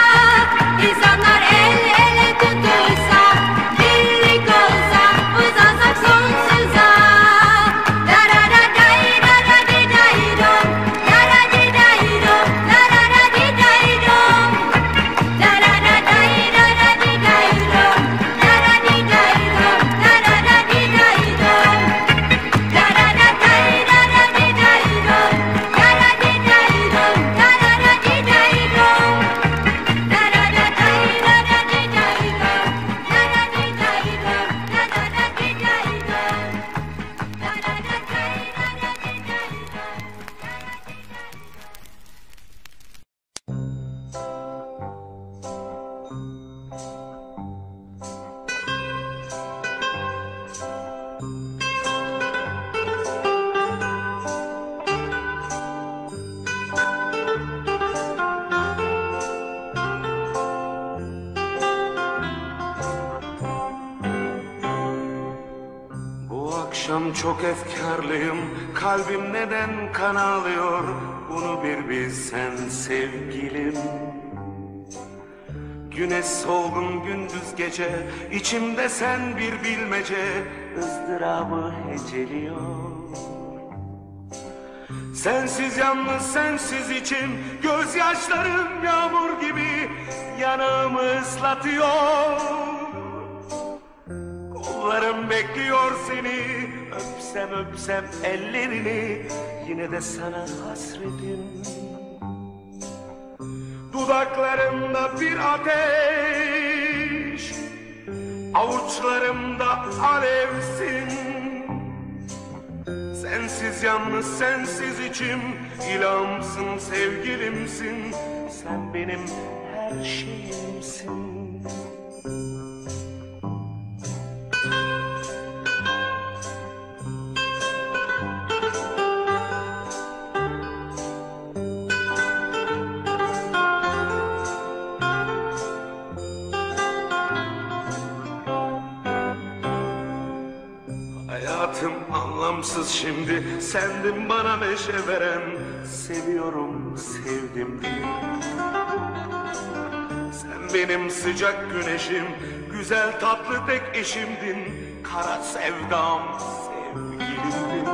insanlar el ele tutuşsa, birlik olsa, uzansak sonsuza. La la la day, la la di day dom, la la di day dom, la la la di day dom, la la la day, la la di day dom, la la di day dom, la la la di day dom, la la la day, la la di day dom, la la di day dom, la la la di day dom, la la la day, la la di day dom, la la di day dom, la la la di day dom, la la la day, la la di day dom. Bu akşam çok efkarlıyım, kalbim neden kan ağlıyor, bunu bir bilsen sevgilim. Güneş solgun gündüz gece, içimde sen bir bilmece, ızdırabı heceliyor. Sensiz yalnız sensiz içim, gözyaşlarım yağmur gibi yanağımı ıslatıyor. Kollarım bekliyor seni, öpsem öpsem ellerini, yine de sana hasretim. Dudaklarımda bir ateş, avuçlarımda alevsin. Sensiz yalnız sensiz içim, ilhamsın sevgilimsin. Sen benim her şeyimsin. Hayatım anlamsız şimdi, sendin bana neşe veren. Seviyorum sevdim diye. Sen benim sıcak güneşim, güzel tatlı tek eşimdin. Kara sevdam sevgilimdin.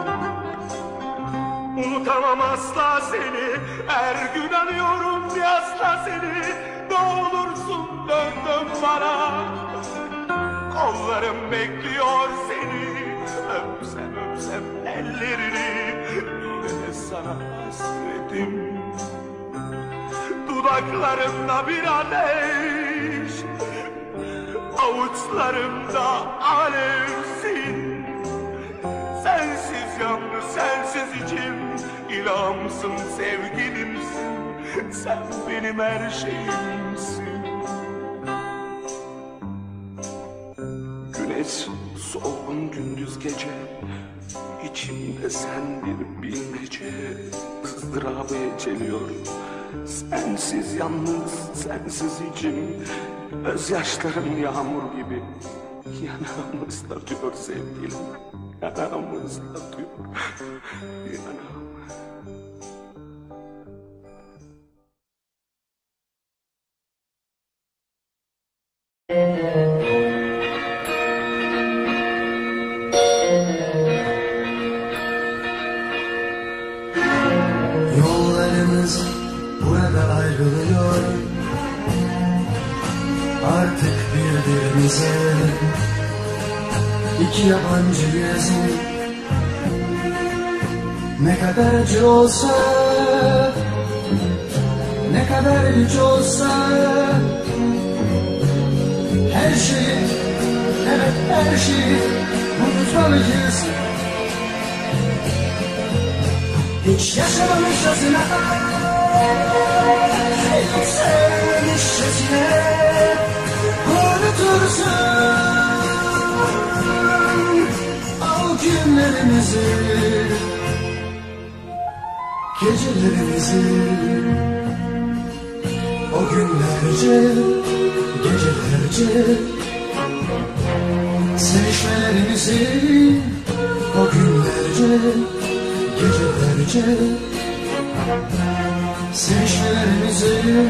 Unutamam asla seni, her gün anıyorum bir asla seni. Ne olursun dön dön bana, kollarım bekliyor seni. Öpsem öpsem ellerini, yine de sana hasretim. Dudaklarımda bir ateş, avuçlarımda alevsin. Sensiz yandı, sensiz içim, ilhamsın, sevgilimsin. Sen benim her şeyimsin. Güneş solgun gündüz gece, İçimde sen bir bilmece, ızdırabı eceliyor. Sensiz yalnız, sensiz içim, gözyaşlarım yağmur gibi yanağımı ıslatıyor sevgilim. Yanağımı ıslatıyor. Yanağımı. Yollarımız burada ayrılıyor, artık birbirimize iki yabancıyız. Ne kadar acı olsa, ne kadar güç olsa, her şeyi, evet her şeyi unutmalıyız. Hiç yaşamamışçasına, hiç sevmemişçasına unutursun o günlerimizi, gecelerimizi, o günlerce, gecelerce sevişmelerimizi, o günlerce, gecelerce sevişmelerimizi.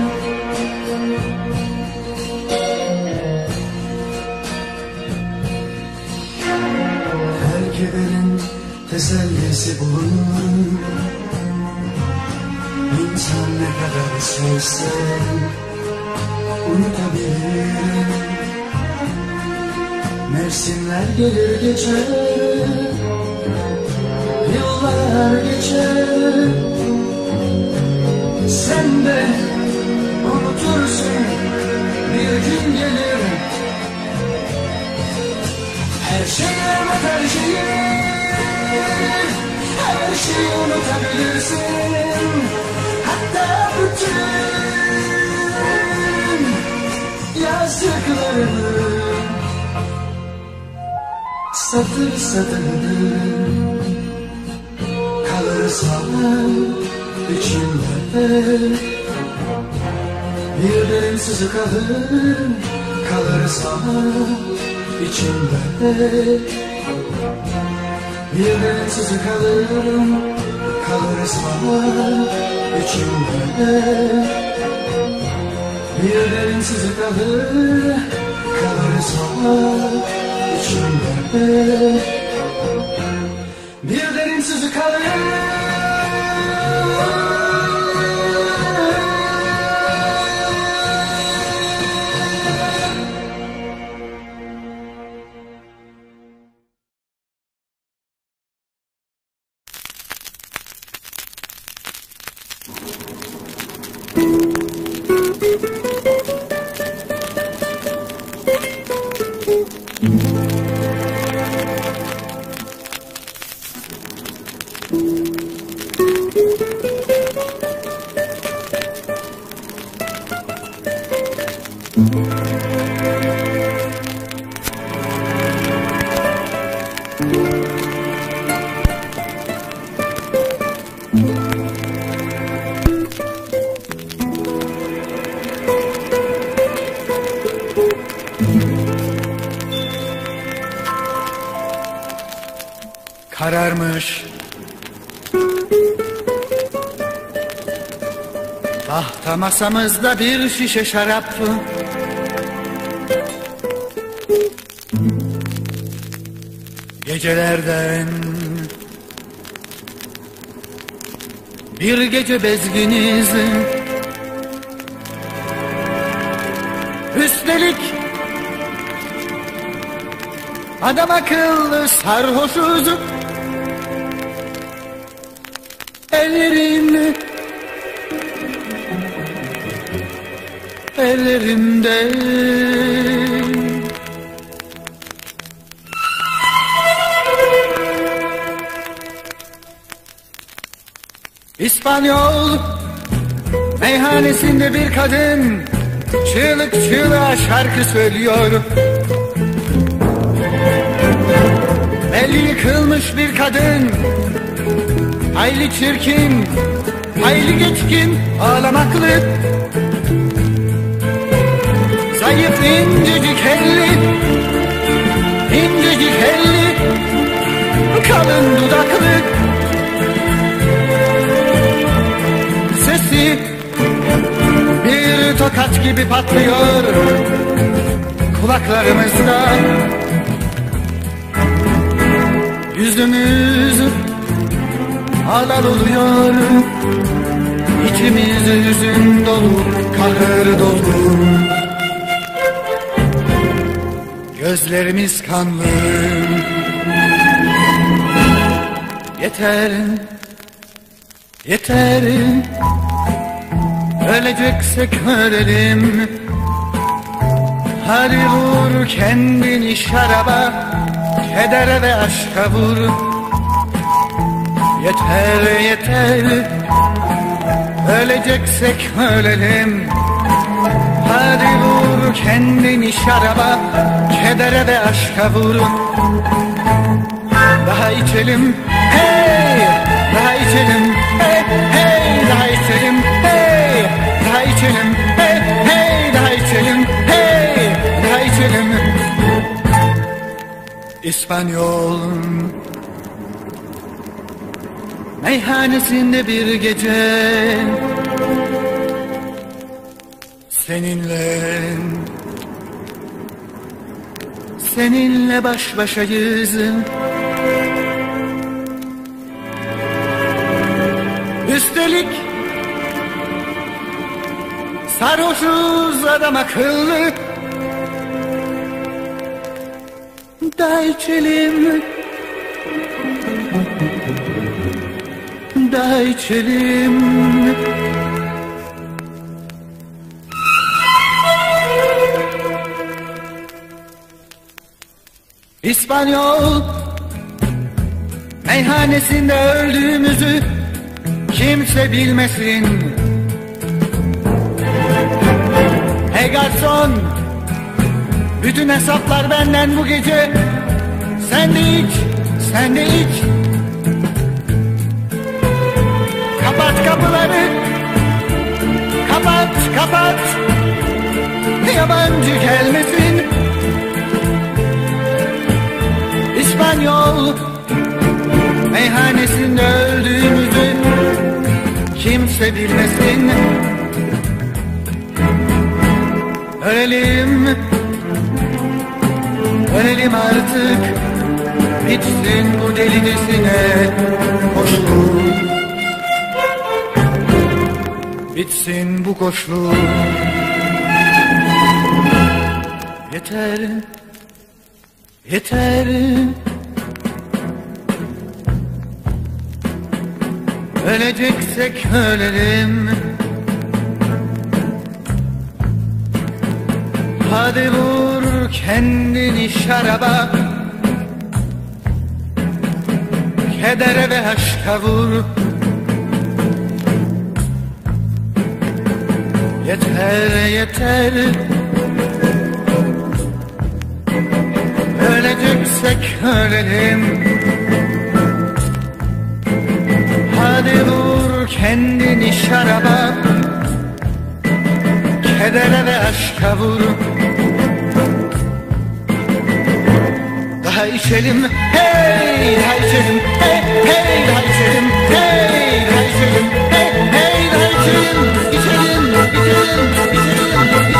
Her kederin tesellisi bulunur, İnsan ne kadar sevse unutabilir. Mevsimler gelir geçer, yıllar geçer, sen de unutursun bir gün gelir. Her şeyi unut, her şeyi, her şeyi unutabilirsin. Hatta bütün yazdıklarını satır satır kalır sana içimde. Bir derin sızı kalır, kalır sana içimde. Bir derin sızı kalır, kalır sana içimde. Bir derin sızı kalır, kalır sana içimde. Bir derin sızı kalır. Kararmış tahta masamızda bir şişe şarap, gecelerden bir gece bezginiz. Üstelik adam akıllı sarhoşuz. Ellerin ellerimde. İspanyol meyhanesinde bir kadın çığlık çığlığa şarkı söylüyor. Belli yıkılmış bir kadın, hayli çirkin, hayli geçkin, ağlamaklı. Zayıf incecik elli, incecik elli, kalın dudaklı. Sesi bir tokat gibi patlıyor kulaklarımızda. Yüzümüz alal oluyor, içimiz hüzün dolu, kahır dolu. Gözlerimiz kanlı. Yeter, yeter, öleceksek ölelim. Hadi vur kendini şaraba, kedere ve aşka vur. Yeter, yeter, öleceksek ölelim. Hadi vur kendini şaraba, kedere ve aşka vur. Daha içelim, hey, daha içelim, hey, hey, daha içelim, hey, daha içelim, hey, hey, daha içelim, hey, daha içelim. İspanyol meyhanesinde bir gece seninle, seninle baş başayız. Üstelik sarhoşuz adam akıllı. Da içelim, da içelim. İspanyol meyhanesinde öldüğümüzü kimse bilmesin. Hey garson, bütün hesaplar benden bu gece. Sen de iç, sen de iç. Kapat kapıları, kapat, kapat. Yabancı gelmesin. İspanyol meyhanesinde öldüğümüzü kimse bilmesin. Ölelim, ölelim artık, bitsin bu delicesine koşu. Bitsin bu koşu. Yeter, yeter. Öleceksek ölelim. Hadi vur kendini şaraba, kedere ve aşka vur. Yeter, yeter, öleceksek ölelim. Hadi vur kendini şaraba, kedere ve aşka vur. Daha içelim, hey, daha içelim, hey, hey, daha içelim, hey, daha içelim, hey, hey, daha içelim, içelim, içelim, içelim,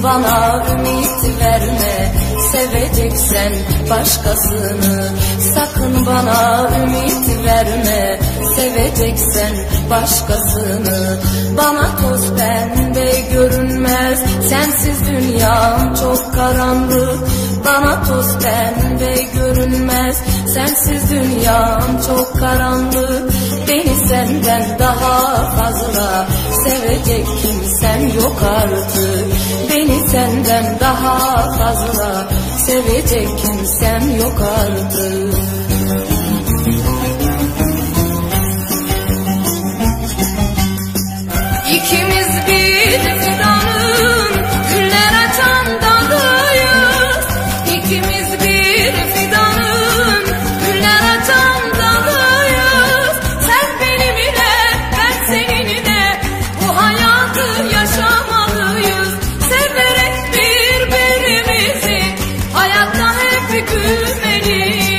bana ümit verme, seveceksen başkasını. Sakın bana ümit verme, seveceksen başkasını. Bana toz pembe görünmez, sensiz dünyam çok karanlık. Bana toz pembe görünmez, sensiz dünyam çok karanlık. Beni senden daha fazla sevecek kimsem yok artık. Beni senden daha fazla sevecek kimsem yok artık. İkimiz bir fidanın güller açan dalıyız. İkimiz bir fidanın güller açan dalıyız. Sen benimle, ben seninle bu hayatı yaşamalıyız. Severek birbirimizi hayatta hep gülmeliyiz.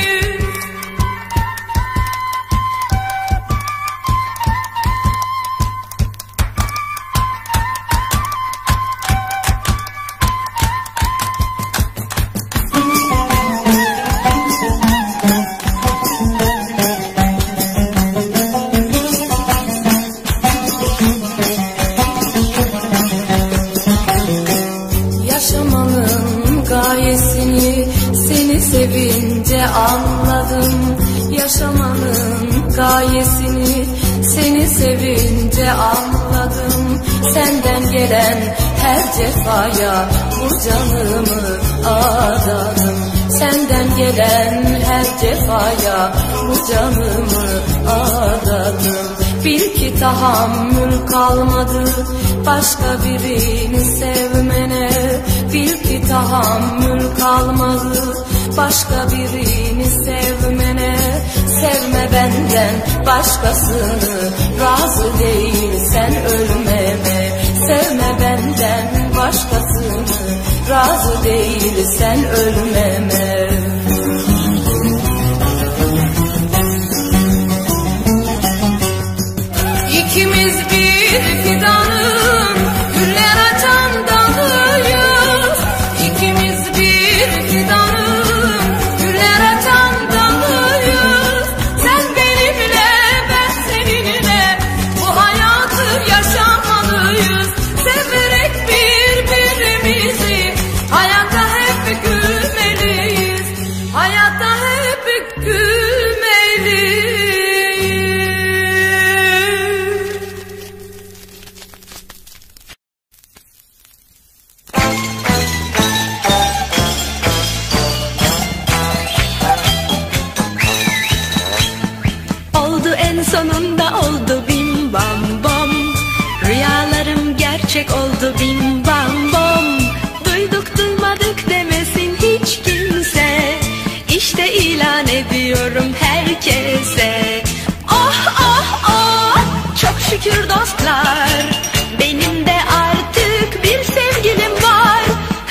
Yaşamanın gayesini seni sevince anladım. Yaşamanın gayesini seni sevince anladım. Senden gelen her cefaya bu canımı adadım. Senden gelen her cefaya bu canımı adadım. Bil ki tahammül kalmadı başka birini sevmene. Bil ki tahammül kalmadı başka birini sevmene. Sevme benden başkasını, razı değilsen ölmeme. Sevme benden başkasını, razı değilsen ölmeme. İkimiz bir fidanın güller açan dalıyız. İkimiz bir fidanın güller açan dalıyız. Sen benimle, ben seninle bu hayatı yaşamalıyız. Severek birbirimizi hayatta hep gülmeliyiz. Hayatta hep gülmeliyiz. Oldu en sonunda oldu bim bam bom. Rüyalarım gerçek oldu bim bam bom. Duyduk duymadık demesin hiç kimse. İşte ilan ediyorum herkese. Oh oh oh, çok şükür dostlar, benim de artık bir sevgilim var.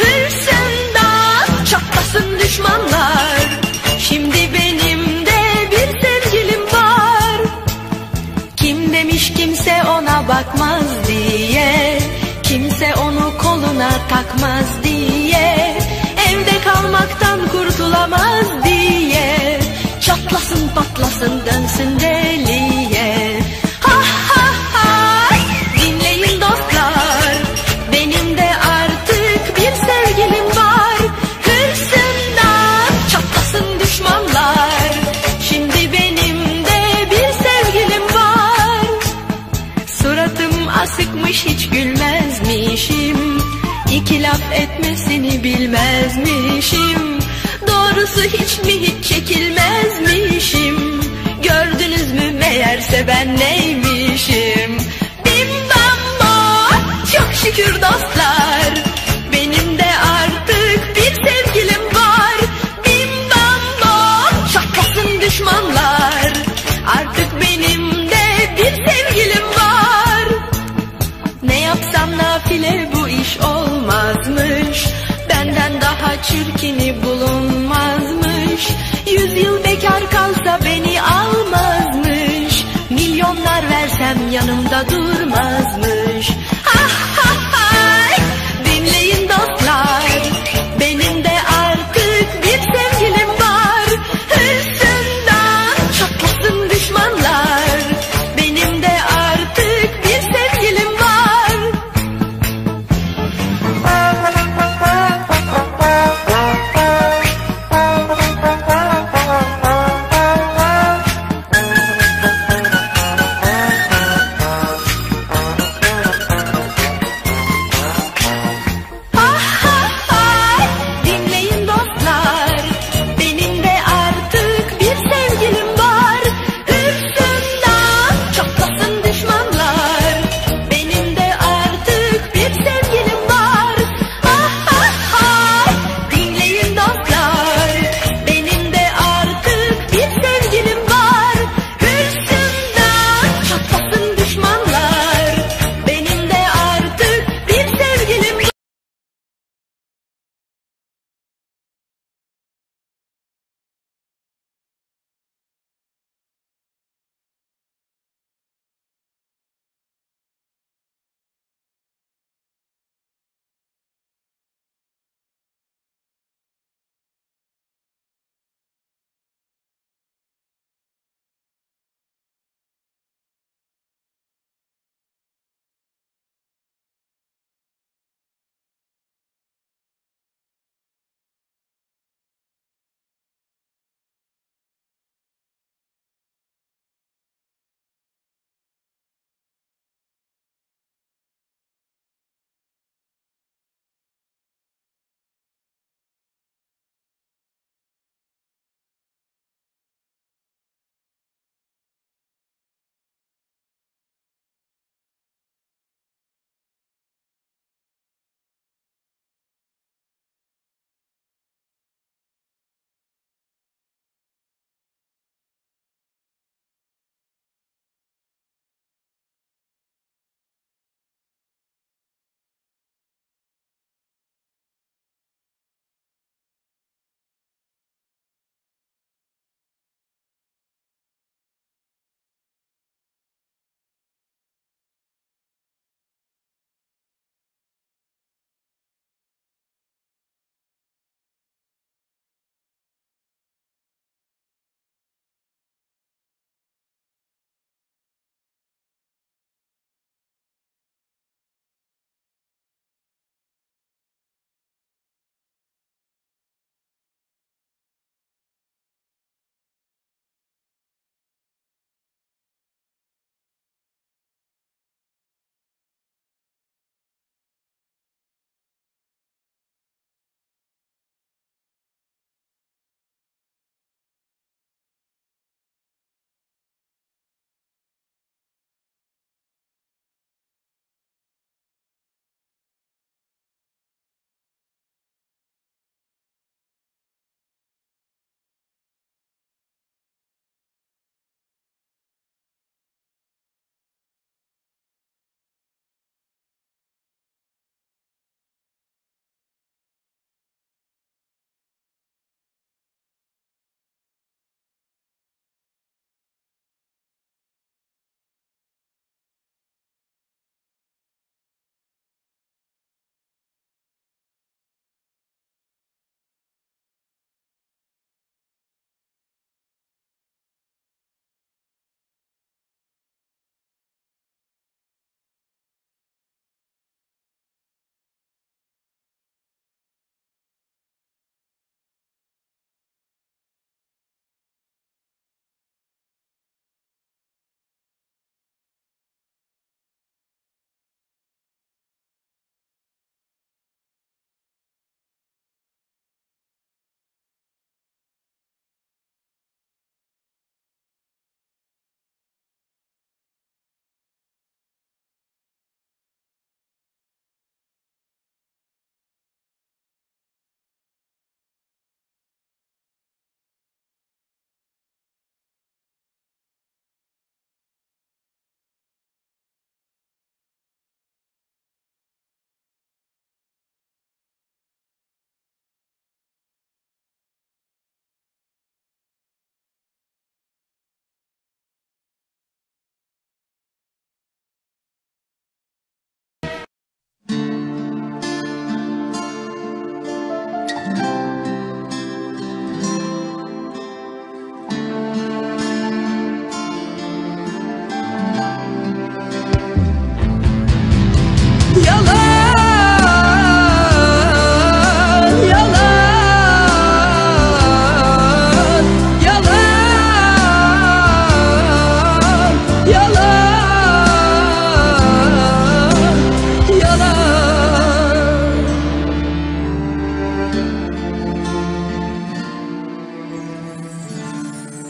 Hırsından çatlasın düşmanlar, şimdi benim de bir sevgilim var. Kim demiş kimse ona bakmaz diye, kimse onu koluna takmaz diye, evde kalmaktan kurtulamaz diye, çatlasın patlasın dönsün deliye. Ha ha ha, dinleyin dostlar, benim de artık bir sevgilim var. Hırsından çatlasın düşmanlar, şimdi benim de bir sevgilim var. Suratım asıkmış hiç gülmezmişim, İki laf etmesini bilmezmişim. Doğrusu hiç mi hiç çekilmezmişim. Gördünüz mü meğerse ben neymişim. Bim bam bo, çok şükür dostlar, benim de artık bir sevgilim var. Bim bam bo, çatlasın düşmanlar, artık benim de bir sevgilim var. Ne yapsam nafile bu iş olmazmış, benden daha çirkini bulunmazmış. Yüz yıl bekar kalsa beni almazmış, milyonlar versem yanımda durmazmış. Ha ha ha, dinleyin dostlar,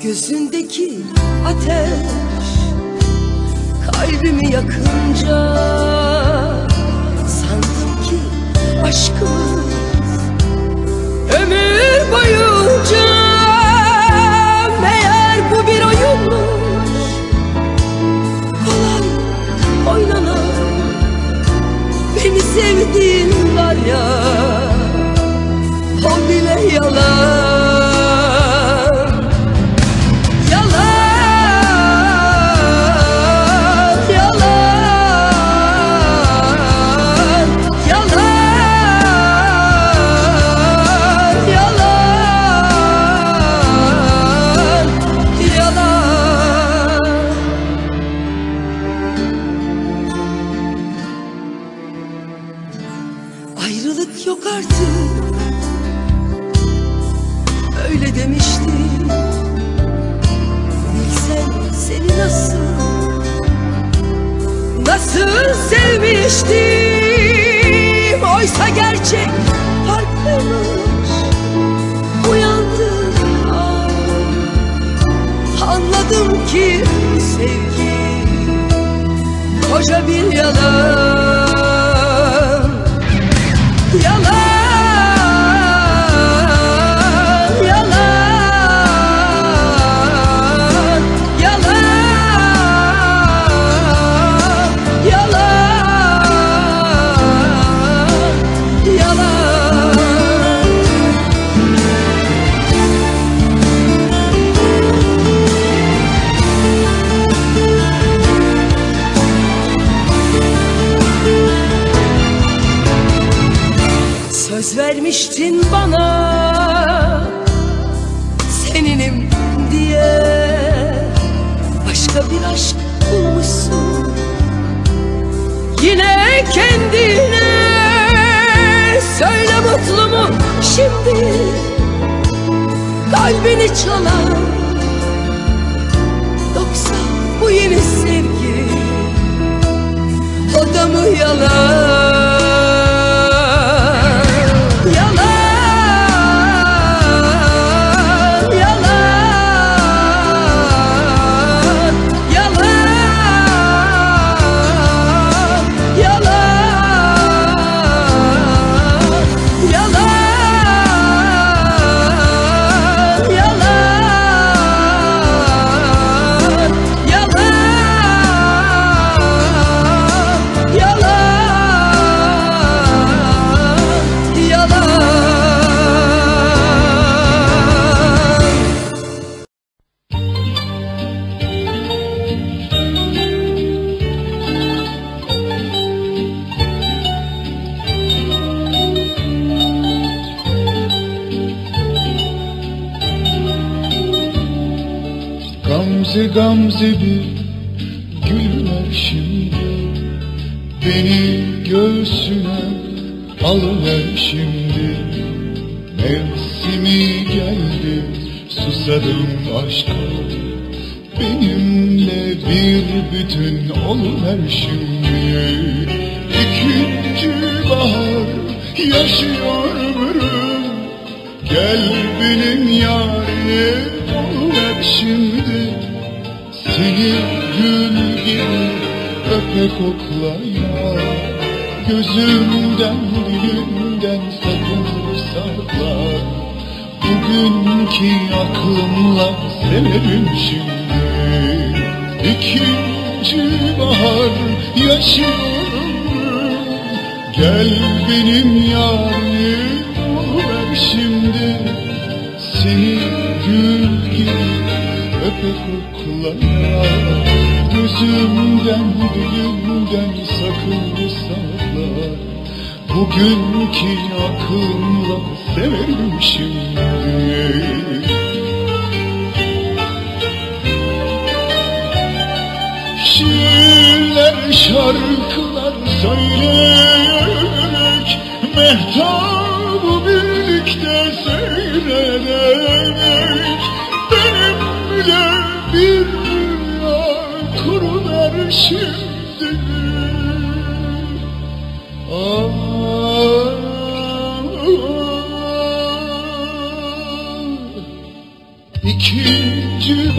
Gözündeki ateş kalbimi yakınca, sandım ki aşkımız ömür boyunca. Meğer bu bir oyunmuş, kolay oynanan. Beni sevdiğin var ya, o bile yalan. Ayrılık yok artık, öyle demiştin. Bilsen seni nasıl, nasıl sevmiştim. Oysa gerçek farklıymış. Uyandım an, anladım ki sevgi koca bir yalan. Yalan, yalan, yalan, yalan, yalan. Söz vermiştin bana, seninim diye. Başka bir aşk bulmuşsun yine kendine. Söyle mutlu mu şimdi kalbini çalan, yoksa bu yeni sevgi o da mı yalan? Gamze gamze bir gül ver şimdi, beni göğsüne alıver şimdi. Mevsimi geldi, susadım aşka, benimle bir bütün oluver şimdi. İkinci bahar yaşıyor ömrüm, gel benim yarim oluver şimdi. Seni gül gibi öpe koklaya, gözümden dilimden sakın sakla. Bugünkü aklımla severim şimdi. İkinci bahar yaşıyorum, gel benim yarim oluver şimdi. Seni gül gibi öpe koklaya, gözümden dilimden sakın sakla. Bugünkü aklımla severim şimdi. Şiirler, şarkılar söyleyerek, mehtabı birlikte seyrederek, benimle bir rüya kuruver şimdi. Ah, İkinci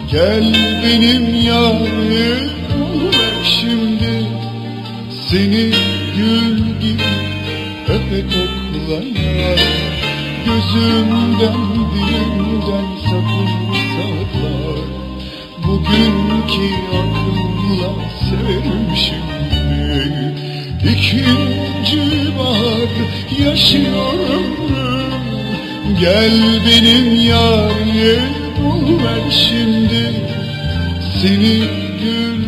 Gel benim yarim oluver şimdi, seni gül gibi öpe koklaya. Gözümden dilimden sakın saklar, bugünkü aklımla severim şimdi. İkinci bahar yaşıyorum, gel benim yarim oluver şimdi, seni gül